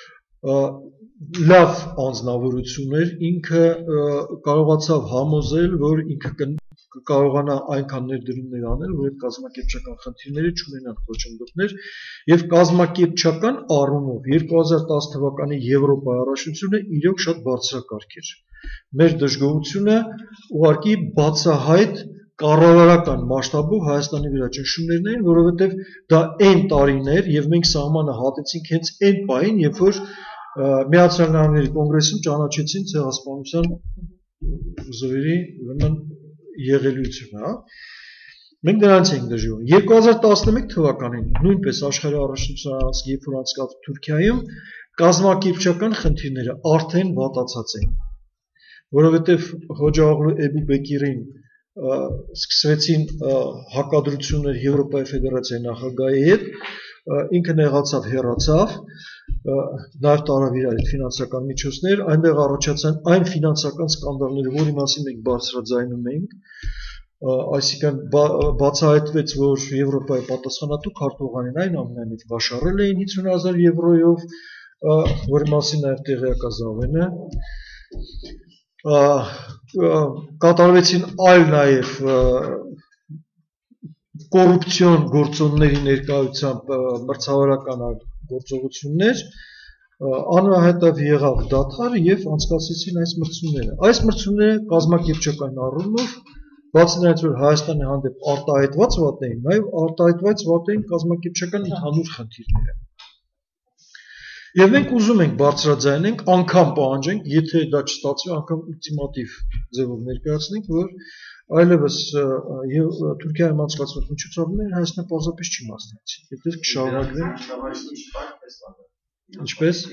լավ անձնավորություն էր, ինքը կարողացավ համոզել, որ ինքը կկարողանա այնքան ներդրումներ անել, որ այդ կազմակերպչական խնդիրները չունենան խոչընդոտներ եւ կազմակերպչական առումով 2010 թվականի Եվրոպայի առաջնությունը իրոք շատ բարձրակարգ էր։ Մեր դժգոհությունը ուղղակի բացահայտ կառավարական մասշտաբով Հայաստանի վրա ճնշումներն էին, որովհետեւ դա այն տարիներ եւ մենք սահմանը հատեցինք հենց այն պահին, երբ որ Միացյալ Նահանգների կոնգրեսում ճանաչեցին ցեղասպանության զոհերի ուրեմն եղելությունը, հա։ Մենք դրանից ենք դժգոհ։ 2011 թվականին նույնպես աշխարհի առաջնության երբ որ անցկացավ Թուրքիայում կազմակերպչական խնդիրները արդեն վատացած էին, որովհետև Հոջաղոլու Էբուբեկիրին սկսվեցին հակադրություններ Եվրոպայի ֆեդերացիայի նախագահի հետ, ինքը նեղացավ, հեռացավ, նաև տարավ իր այդ ֆինանսական միջոցներ, այնտեղ առաջացան այն ֆինանսական սկանդալները, որի մասին մենք բարձրաձայնում ենք, այսինքն բացահայտվեց, որ Եվրոպայի պատասխանատու քարտուղարին այնուամենայնիվ վաշառել էին 50,000 եվրոյով, որի մասին նաև տեղեկազավեն է, կատարվեցին այլ նաև կոռուպցիոն գործոնների ներկայությամբ մրցավարական գործողություններ, անհետև եղավ դադար եւ անցկացրեցին այս մրցումները։ Այս մրցումները կազմակերպչական առումով բացի նրանից, որ Հայաստանի հանդեպ արտահայտված վատ էին, նաեւ արտահայտված վատ էին կազմակերպչական ընդհանուր խնդիրները։ Եվ մենք ուզում ենք բարձրաձայնենք, անգամ պահանջենք, եթե դա չստացվի, անգամ ուլտիմատիվ ձևով ներկայացնենք, որ այլևս Թուրքիայում անցկացված միջոցառումները Հայաստանը պարզապես չի մասնակցի։ Եթե կշարունակվեն, ինչպես։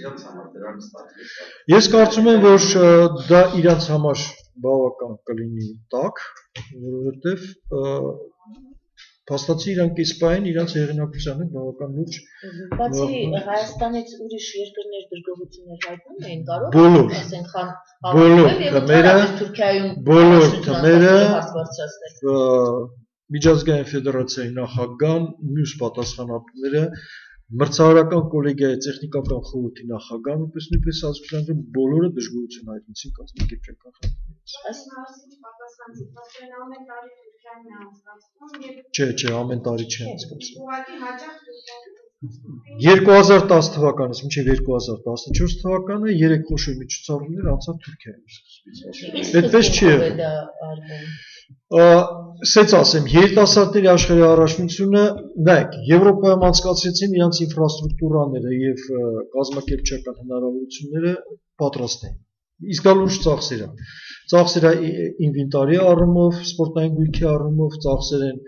Ես կարծում եմ, որ դա իրանց համար բավական կլինի տաք, որովհետև Փաստացի իրանք իսպային իրենց հեղինակության հետ բավական լուրջ Բացի Հայաստանից ուրիշ երկրներ դժգոհություններ հայտնում էին, կարող Բոլոր, ասենք բոլոր թմերը, Թուրքիայում բոլոր թմերը հարց բարձրացնել։ Միջազգային ֆեդերացիայի նախագահան, մյուս պատասխանատուները, մրցավարական կոլեգիայի տեխնիկական խորհրդի նախագահան, նույնպես ազգանունի բոլորը դժգոհություն հայտնեցին կազմակերպչական խնդիրներից։ Այս հարցին պատասխանեցին ամեն տարի Թուրքիան է անցկացնում եւ Չէ, ամեն տարի չի անցկացվում։ ուղղակի հաճախ Թուրքիան 2010 թվականից մինչև 2014 թվականը 3 խոշոր միջոցառումներ անցավ Թուրքիայում։ Այդպես չի եղել։ Սենց ասեմ, երիտասարդների աշխարհի առաջնությունը, նայեք, Եվրոպայում անցկացրեցին իրենց ինֆրաստրուկտուրաները եւ կազմակերպչական հնարավորությունները պատրաստ են։ Իսկ դա լուրջ ծախսեր է։ Ծախսեր է ինվենտարի առումով, սպորտային գույքի առումով, ծախսեր են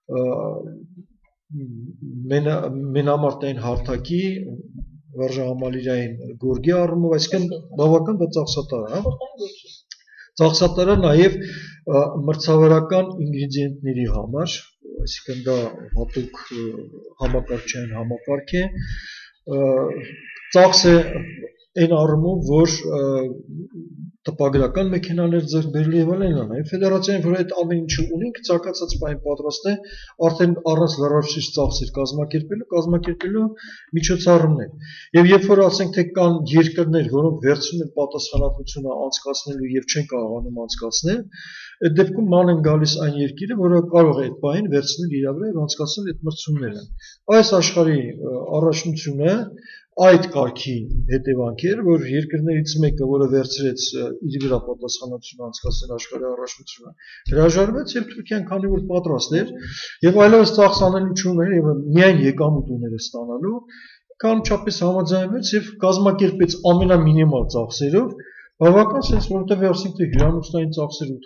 մենամարտային հարթակի, վարժահամալիրային գորգի առումով, այսինքն բավական դա ծախսատար է, ծախսատար է նաև մրցավարական ինգրեդիենտների համար, այսինքն դա հատուկ համակարգչային համակարգ է, ծախս է այն առումով, որ տպագրական մեքենաներ ձեռք բերել եւ այլն, նաև ֆեդերացիան, որ այդ ամեն ինչը ունի, ցանկացած բան պատրաստ է, արդեն առանց լրացուցիչ ծախսեր կազմակերպելու միջոցառումներ։ Եվ երբ որ ասենք թե կան երկրներ, որոնք վերցնում են պատասխանատվությունը անցկացնելու եւ չեն կարողանում անցկացնել, այդ դեպքում ման են գալիս այն երկիրը, որը կարող է այդ բանին վերցնել իր վրա եւ անցկացնել այդ մրցումները։ Այս աշխարհի առաջնությունը այդ կարգի հետևանքեր, որ երկրներից մեկը, որը վերցրեց իր վրա պատասխանատվություն անցկացնել աշխարհի առաջնությունը, հրաժարվեց եւ Թուրքիան քանի որ պատրաստ էր եւ այլևս ծախս անելու չուներ եւ միայն եկամուտ ուներ ստանալու, կանչապես համաձայնվեց եւ կազմակերպեց ամենամինիմալ ծախսերով, բավական sense, որովհետեւ ասենք թե հյուրանոցային ծախսերը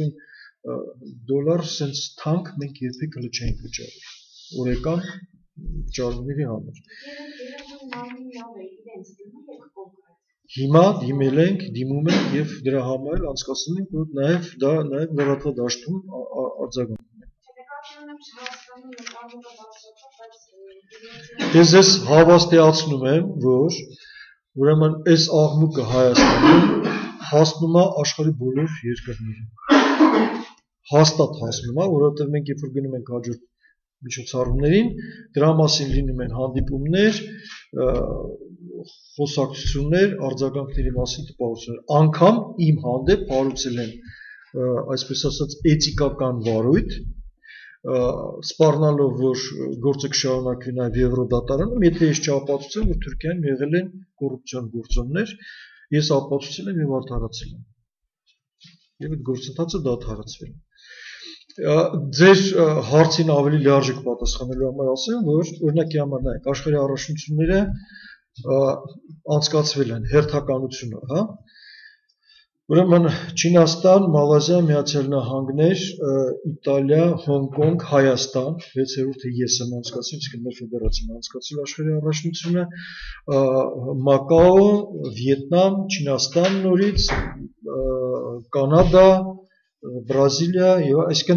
$80 sense թանկ մենք երբեք հələ չենք վճարել։ Օրական վճարումների համար։ Հիմա դիմել ենք, դիմում ենք եւ դրա համար էլ անցկացնում ենք, որ նաեւ լրատվադաշտում արձագանքում ենք։ Ես ձեզ հավաստիացնում եմ, որ ուրեմն այս աղմուկը Հայաստանում հասնում է աշխարհի բոլոր երկրներին։ Հաստատ հասնում է, որովհետեւ մենք երբ որ գնում ենք հաջորդ միջոցառումներին, դրա մասին լինում են հանդիպումներ, խոսակցություններ, արձագանքների մասին տպավորություններ։ Անգամ իմ հանդեպ հարուցել են, այսպես ասած, էթիկական վարույթ, սպառնալով, որ գործը կշարունակվի նաև Եվրոդատարանում, եթե ես չապացուցեմ, որ Թուրքիայում եղել են կոռուպցիոն գործոններ, ես ապացուցել եմ եւ արդարացել եմ։ Եվ այդ գործընթացը դադարեցվել է։ Ձեր հարցին ավելի լիարժեք պատասխանելու համար ասեմ, որ օրինակի համար նայեք, աշխարհի առաջնությունները անցկացվել են հերթականությունը, հա։ Ուրեմն Չինաստան, Մալազիա, Միացյալ Նահանգներ, Իտալիա, Հոնկոնգ, Հայաստան, 6-րդը ես եմ անցկացրել, իսկ մեր ֆեդերացիան անցկացրել աշխարհի առաջնությունը, Մակաո, Վիետնամ, Չինաստան նորից, Կանադա, Բրազիլիա եւ այսինքն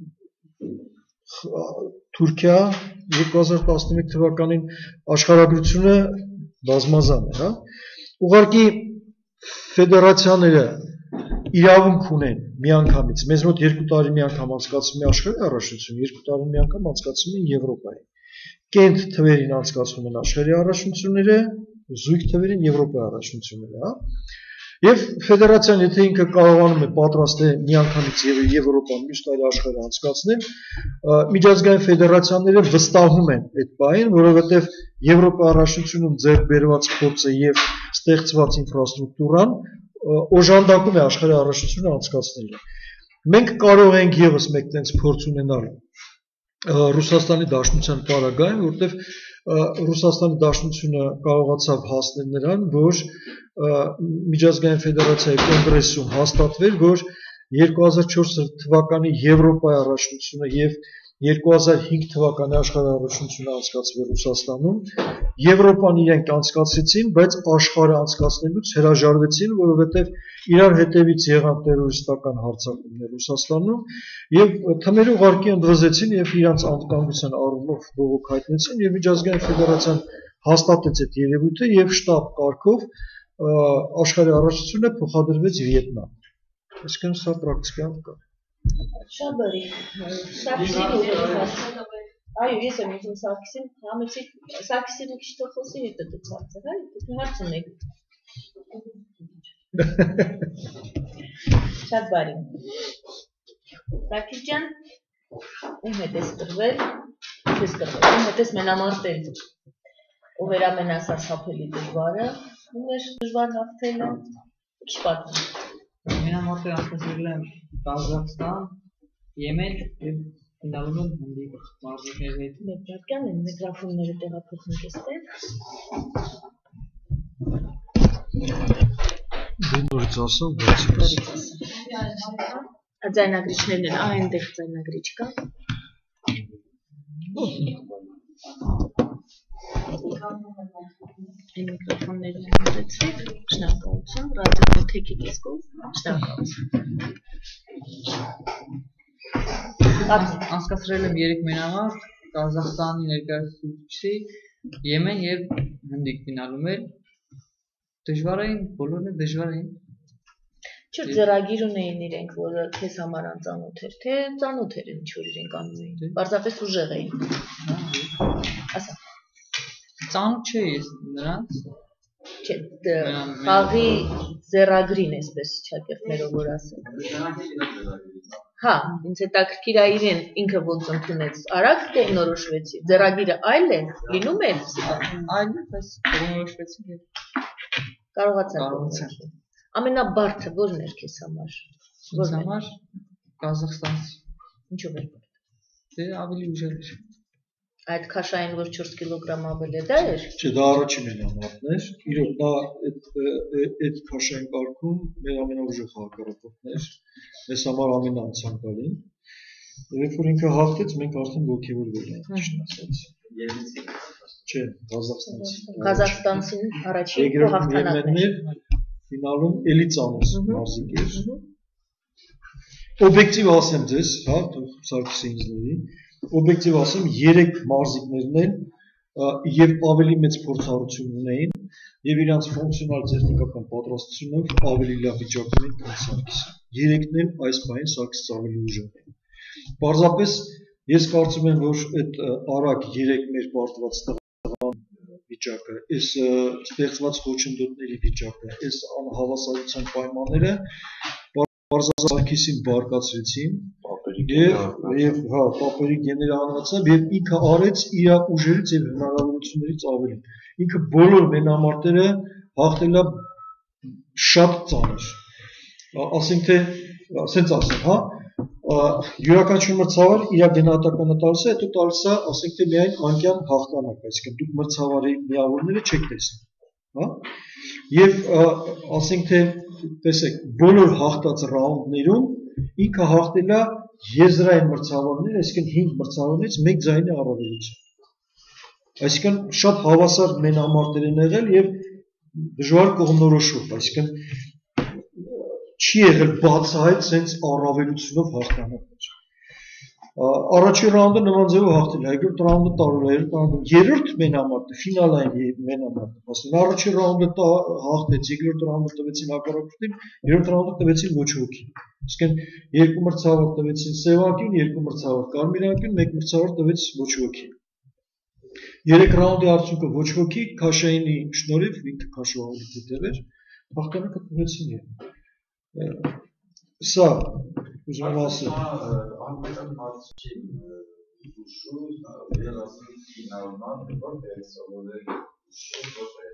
Թուրքիա 2011 թվականին աշխարհագրությունը բազմազան է, հա։ Ուղղակի ֆեդերացիաները իրավունք ունեն միանգամից, մեզ մոտ 2 տարի մի անգամ անցկացվում է աշխարհի առաջնությունը, 2 տարի մի անգամ անցկացվում է Եվրոպայի։ Կենտ թվերին անցկացվում են աշխարհի առաջնությունները, զույգ թվերին Եվրոպայի առաջնությունները, հա։ Եվ ֆեդերացիան, եթե ինքը կարողանում է պատրաստ է միանգամից Եվրոպան մյուս տարի աշխարհը անցկացնել, միջազգային ֆեդերացիաները վստահում են այդ բանին, որովհետև Եվրոպա առաջնությունում ձեռք բերված փորձը եւ ստեղծված ինֆրաստրուկտուրան օժանդակում է աշխարհի առաջնությունը անցկացնելը։ Մենք կարող ենք եւս մեկ տենց փորձ ունենալ Ռուսաստանի Դաշնության պարագայում, որտեղ Ռուսաստանի Դաշնությունը կարողացավ հասնել նրան, որ միջազգային ֆեդերացիայի կոնգրեսում հաստատվել, որ 2004 թվականի Եվրոպայի առաջնությունը եւ 2005 թվականի աշխարհառողջությունը անցկացվել Ռուսաստանում, Եվրոպան իրենք անցկացրեցին, բայց աշխարհը անցկացնելուց հրաժարվեցին, որովհետև իրար հետևից եղան տերորիստական հարձակումներ Ռուսաստանում եւ թմերը ուղարկի ընդվզեցին եւ իրանց անվտանգության առումով բողոք հայտնեցին եւ միջազգային ֆեդերացիան հաստատեց այդ երևույթը եւ շտաբ կարգով աշխարհի առաջնությունը փոխադրվեց Վիետնամ։ Այսինքն սա պրակտիկայում կա։ Շատ բարի։ Սարգսին այո, ես եմ ուզում Սարգսին, համեցի Սարգսին մի քիչ խոսի հետո դու ցածր, այ դու հարց ունեք։ Շատ բարի։ Սարգիս ջան, ում հետ ես կրվել, ում հետ ես մենամարտել, ով էր ամենասարսափելի դժվարը, ում էր դժվար հաղթելը, շպատ։ Մենամարտել անցկացրել եմ Կազախստան, Եմեն եւ գնալու եմ հնդիկ մարզիկների հետ։ Մեջական են միկրոֆոնները տեղափոխենք այստեղ։ Դե նորից ասա, բացի։ Ձայնագրիչներն են, այնտեղ ձայնագրիչ կա։ Այն միկրոֆոններն հանդեցեք, շնորհակալություն, ռադիոթեքի դիսկով, շնորհակալություն։ Անցկացրել եմ 3 մենամարտ Կազախստանի ներկայացուցիչի, Եմեն եւ հնդիկ գնալու եմ։ Դժվար էին, բոլորն դժվար էին։ Չէ, ձեռագիր ունեին իրենք, որը քեզ համար անծանոթ էր, թե ծանոթ էր ինչ որ իրենք անում էին։ Պարզապես ուժեղ էին։ Ասա։ Ծանոթ չէի ես նրանց։ Չէ, խաղի ձեռագրին էսպես շակերտներով որ ասեմ։ Հա, ինձ հետաքրքիր է իրեն ինքը ոնց ընդունեց։ Արագ կողմնորոշվեցի։ Ձեռագիրը այլ է, լինում է։ Այլ է, բայց կողմնորոշվեցի եւ կարողացա։ Ամենաբարդը ո՞րն էր քեզ համար։ Ինձ համար Կազախստանից։ Ինչով էր բարդ։ Դե ավելի ուժեղ էր։ Այդ քաշային որ 4 կիլոգրամ ավել է դա էր։ Չէ, դա առաջին մենամարտն էր։ Իրոք դա այդ քաշային կարգում մեր ամենաուժեղ հակառակորդն էր։ Մեզ համար ամենաանցանկալին։ Երբ որ ինքը հաղթեց, մենք արդեն ոգևորվել էինք, ճիշտ ասած։ Չէ, Ղազախստանից։ Ղազախստանցին առաջին հաղթանակն էր։ Ֆինալում էլի ծանոթ մարզիկ էր։ Օբյեկտիվ ասեմ ձեզ, հա, Սարգիսը ինձ ների։ Օբյեկտիվ ասեմ 3 մարզիկներն են եւ ավելի մեծ փորձառություն ունեին եւ իրանց ֆունկցիոնալ տեխնիկական պատրաստությունով ավելի լավ վիճակում են քան Սարգիսը։ 3-ն էլ այս բանին Սարգիսից ավելի ուժեղ են։ Պարզապես ես կարծում եմ, որ այդ արագ 3 մեր պարտված տղան վիճակը, այս ստեղծված խոչընդոտների վիճակը, այս անհավասարության պայմանները պարզապես Սարգիսին բարկացրեցին եւ հա պապերի գեներալացավ եւ ինքը արեց իր ուժերից եւ հնարավորություններից ավելի։ Ինքը բոլոր մենամարտերը հաղթել է շատ ծանր։ Ասենք թե ասենց ասեմ, հա, յուրաքանչյուր մրցավար իր գնահատականը տալիս է, հետո տալիս է, ասենք թե միայն անկյան հաղթանակ, այսինքն դուք մրցավարի միավորները չեք տեսնում, հա։ Եվ ասենք թե տեսեք, բոլոր հաղթած ռաունդներում ինքը հաղթել է եզրային մրցավարներ, այսինքն 5 մրցավարներից 1 ձայնի առավելություն։ Այսինքն շատ հավասար մենամարտեր են եղել եւ դժվար կողմնորոշում, այսինքն չի եղել բացահայտ sense առավելությունով հաղթանակներ։ Առաջին ռաունդը նման ձևով հաղթել է, երկրորդ ռաունդը տարել է, երրորդ մենամարտը ֆինալային մենամարտը, ասեն առաջին ռաունդը հաղթեց, երկրորդ ռաունդը տվեցին հակառակորդին, երրորդ ռաունդը տվեցին ոչ ոքի։ Իսկն երկու մրցավար տվեցին սևակին, երկու մրցավար կարմիրակին, մեկ մրցավար տվեց ոչ ոքի։ 3 ռաունդի արդյունքը ոչ ոքի, քաշայինի շնորհիվ ինքը քաշով ավելի թեթև էր, հաղթանակը տվեցին իրեն։ Սա ուզում եմ ասել անպայման հարցի ուշու երասին ֆինալման որտեղ սովորել ուշու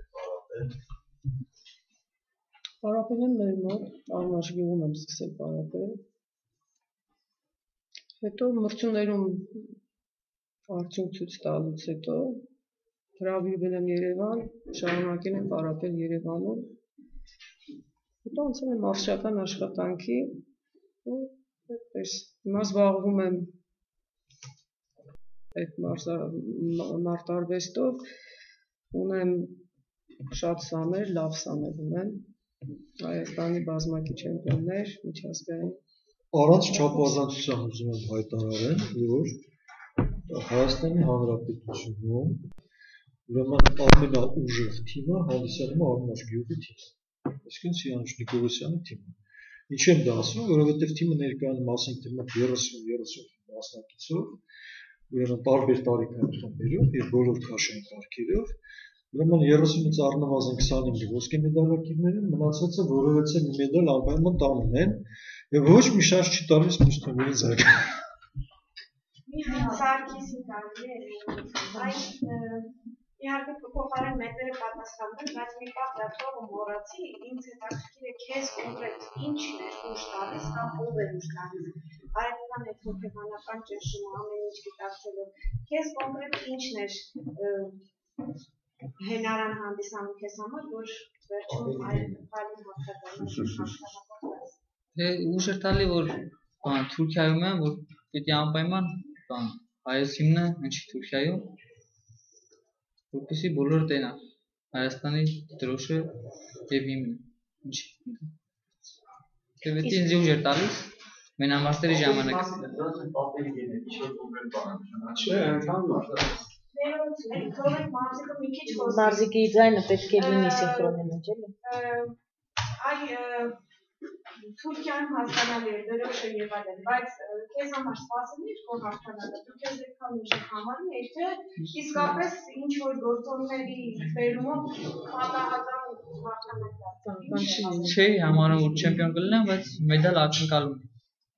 Պարապել եմ մեր մոտ, Արմաշգյուղում եմ սկսել պարապել։ Հետո մրցումներում արդյունք ցույց տալուց հետո հրավիրվել եմ Երևան, շարունակել եմ պարապել Երևանում։ Հետո անցել եմ ավստրիական աշխատանքի ու այդպես հիմա զբաղվում եմ այդ մարտարվեստով ունեմ շատ սաներ, լավ սաներ ունեմ Հայաստանի բազմակի չեմպիոններ, միջազգային Առանց չափազանցության ուզում եմ հայտարարել, որ Հայաստանի Հանրապետությունում ուրեմն ամենաուժեղ թիմը հանդիսանում է Արմաշ գյուղի թիմը, այսինքն Սիանուշ Նիկոլոսյանի թիմը։ Ինչ եմ դա ասում, որովհետև թիմը ներկայանում ասենք թե 30 մասնակիցով, ուրեմն տարբեր տարիքներով եւ բոլոր քաշային կարգերով, ուրեմն 30-ից առնվազն 25-ը ոսկե մեդալակիրներ են, մնացածը որովհետեւ մի մեդալ անպայման տանում են եւ ոչ մի շարժ չի տալիս մուստումների զարգ։ Սարգիսին կարելի է իհարկե փոխարեն մեծերը պատասխաններ, բայց մի պահ դարձողը մոռացի, ինձ հետաքրքիր է քեզ կոնկրետ ինչն է ուժ տալիս կամ ով է ուժ տալիս։ Արևական այդ հոգեբանական ճնշումը ամեն ինչ գիտակցելով, քեզ կոնկրետ ինչն է հենարան հանդիսանում քեզ համար, որ վերջում այդ բալին հաղթականա։ Ուժ է տալի, որ Թուրքիայում եմ, որ պիտի անպայման հայոց հիմնը հնչի Թուրքիայում, որպեսզի բոլորը տենան Հայաստանի դրոշը եւ հիմնը հնչի։ Եվ դա ինձ ուժ է տալիս մենամարտերի ժամանակ։ Մարզիկի ձայնը պետք է լինի սինխրոնեմեջ, էլի։ Այ Թուրքիայում հասկանալի է դրոշը եւ այլն, բայց քեզ համար սպասելի է որ հաղթանակը դու քեզ այդքան ուժեղ համարում ես, թե իսկապես ինչ որ գործոնների բերումով պատահական հաղթանակ դարձավ։ Չէ, համարում որ չեմպիոն կլինեմ, բայց մեդալ ակնկալում եմ։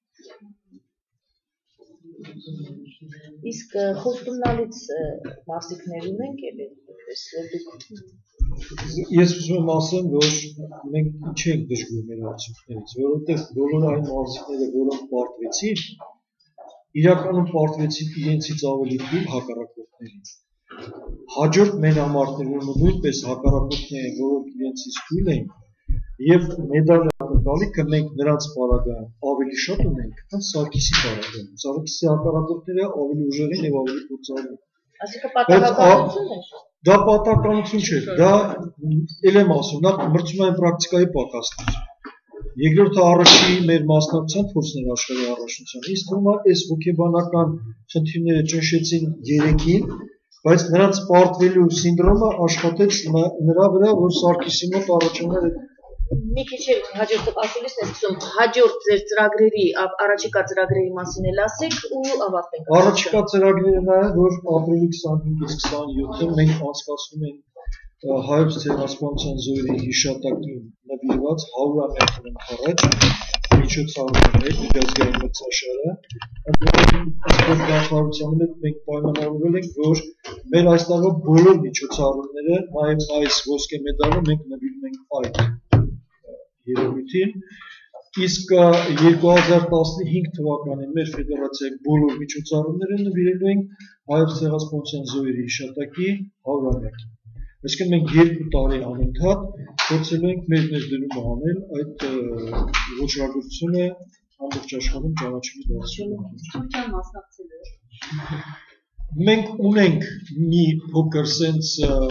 Իսկ խոստումնալից մարզիկներ ունենք էլի, այդպես դուք Ես ուզում եմ ասեմ, որ մենք չենք դժգոհ մեր արդյունքներից, որովհետև բոլոր այն մարզիկները, որոնք պարտվեցին, իրականում պարտվեցին իրենցից ավելի թույլ հակառակորդներին։ Հաջորդ մենամարտներում նույնպես հակառակորդներ են, որոնք իրենցից թույլ են, եւ մեդալի ակնկալիքը մենք նրանց պարագայում ավելի շատ ունենք, քան Սարգիսի պարագայում։ Սարգիսի հակառակորդները ավելի ուժեղ են եւ ավելի փորձառու են։ Այսինքն պատահականություն է։ Դա պատահականություն չէ, դա էլ եմ ասում, նա մրցումային պրակտիկայի պակասն է։ Երկրորդը առաջի մեր մասնակցության փորձն էր աշխարհի առաջնության։ Իսկ հիմա այս հոգեբանական խնդիրները ճնշեցին 3-ին, բայց նրանց պարտվելու սինդրոմը աշխատեց նրա վրա, որ Սարգիսի մոտ առաջանար Մի քիչ հաջորդ ասելիս եմ սկսում, հաջորդ ձեր ծրագրերի, առաջիկա ծրագրերի մասին էլ ասեք ու ավարտենք։ Առաջիկա ծրագրերը նա է, որ ապրիլի 25-ից 27-ը մենք անցկացնում ենք Հայոց ցեղասպանության զոհերի հիշատակին նվիրված 100-ամյա առաջ միջոցառումներ միջազգային մրցաշարը։ Այսպես կառավարության հետ մենք պայմանավորվել ենք, որ մեր այս տարվա բոլոր միջոցառումները, նաև այս ոսկե մեդալը մենք նվիրում ենք այդ երևույթին, իսկ 2015 թվականին մեր ֆեդերացիայի բոլոր միջոցառումները նվիրելու ենք Հայոց ցեղասպանության զոհերի հիշատակի 100-ամյակին։ Այսինքն մենք 2 տարի անընդհատ փորձելու ենք մեր ներդրումը անել այդ ոչռագործությունը ամբողջ աշխարհում ճանաչելի դարձնելու։ Թուրքիան մասնակցել է։ Մենք ունենք մի փոքր sense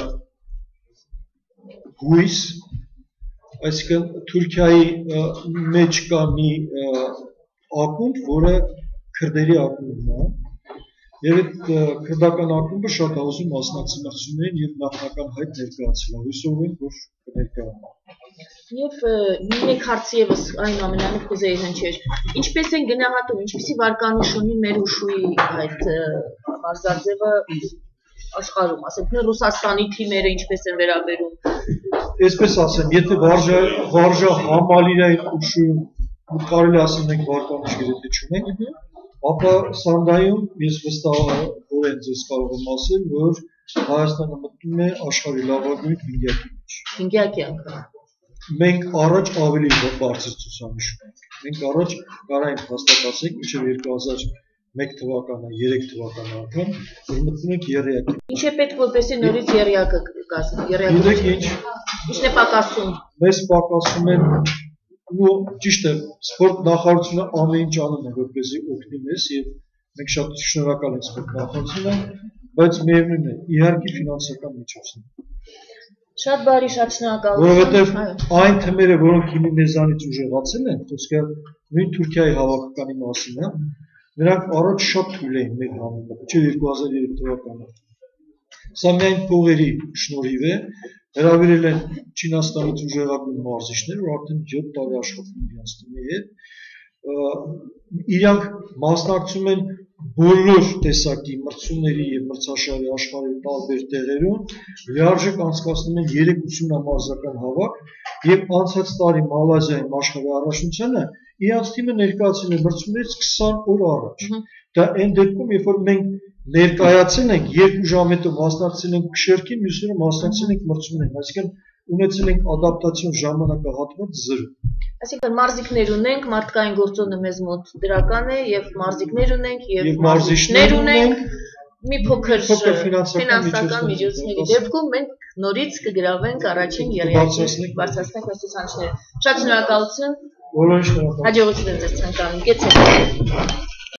հույս, այսինքն Թուրքիայի մեջ կա մի ակումբ, որը քրդերի ակումբն է, եւ այդ քրդական ակումբը շատ ուզում մասնակցի մրցումներին եւ նախնական հայտ ներկայացրել, հույսով ենք, որ կներկայանա։ Եվ մեկ հարց եւս այնուամենայնիվ կուզեի հնչեր, ինչպես են գնահատում, ինչպիսի վարկանիշ ունի մեր ուշուի այդ մարզաձևը աշխարհում, ասենք Ռուսաստանի թիմերը ինչպես են վերաբերում։ Այսպես ասեմ, եթե վարժա համալիրային ուշում կարելի ասել մենք վարկանիշ գրեթե չունենք, ապա Սանդայում ես վստահորեն ձեզ կարող եմ ասել, որ Հայաստանը մտնում է աշխարհի լավագույն 5-ակի մեջ։ 5-ակի անգամ։ Մենք առաջ ավելի բարձր ցուցանիշ ունենք։ Մենք առաջ կարող ենք հաստատ ասենք, մինչև 2001 թվականը, 3 թվականը անգամ, որ մտնում ենք եռյակի։ Ինչ է պետք, որպեսզի նորից եռյակը կազմի, Ինչն է պակասում։ Մեզ պակասում են ու ճիշտ է, սպորտ նախարարությունը ամեն ինչ անում է, որպեսզի օգնի մեզ եւ Մենք շատ շնորհակալ ենք սպորտ նախագծին, բայց միևնույն է, իհարկե ֆինանսական միջոցներ։ Շատ բարի, շատ շնորհակալություն։ Որովհետև այն թեմերը, որոնք հիմի մեզանից ուժեղացել են, խոսքը նույն Թուրքիայի հավաքականի մասին է, նրանք առաջ շատ թույլ էին մեր համեմատ, չէ 2003 թվականը։ Սա միայն փողերի շնորհիվ է, հրավիրել են Չինաստանից ուժեղագույն մարզիչներ, որ արդեն 7 տարի աշխատում են իրենց թիմի հետ, իրանք մասնակցում են բոլոր տեսակի մրցումների եւ մրցաշարի աշխարհի տարբեր տեղերում, լիարժեք անցկացնում են 3 ուսումնամարզական հավաք եւ անցած տարի Մալազիայում աշխարհի առաջնությանը իրանց թիմը ներկայացել է մրցումներից 20 օր առաջ։ Դա այն դեպքում, երբ որ մենք ներկայացել ենք 2 ժամ հետո մասնակցել ենք քշերքին, մյուսները մասնակցել ենք մրցումներին, այսինքն ունեցել ենք ադապտացիոն ժամանակահատված 0։ Այսինքն մարզիկներ ունենք, մարդկային գործոնը մեզ մոտ դրական է եւ մարզիկներ ունենք եւ մարզիչներ ունենք, մի փոքր ֆինանսական միջոցների դեպքում մենք նորից կգրավենք առաջին երեխային բարձրացնենք այս ցուցանիշները։ Շատ շնորհակալություն։ Բոլորին շնորհակալ։ Հաջողություն ձեզ ցանկանում։ Գեցեք։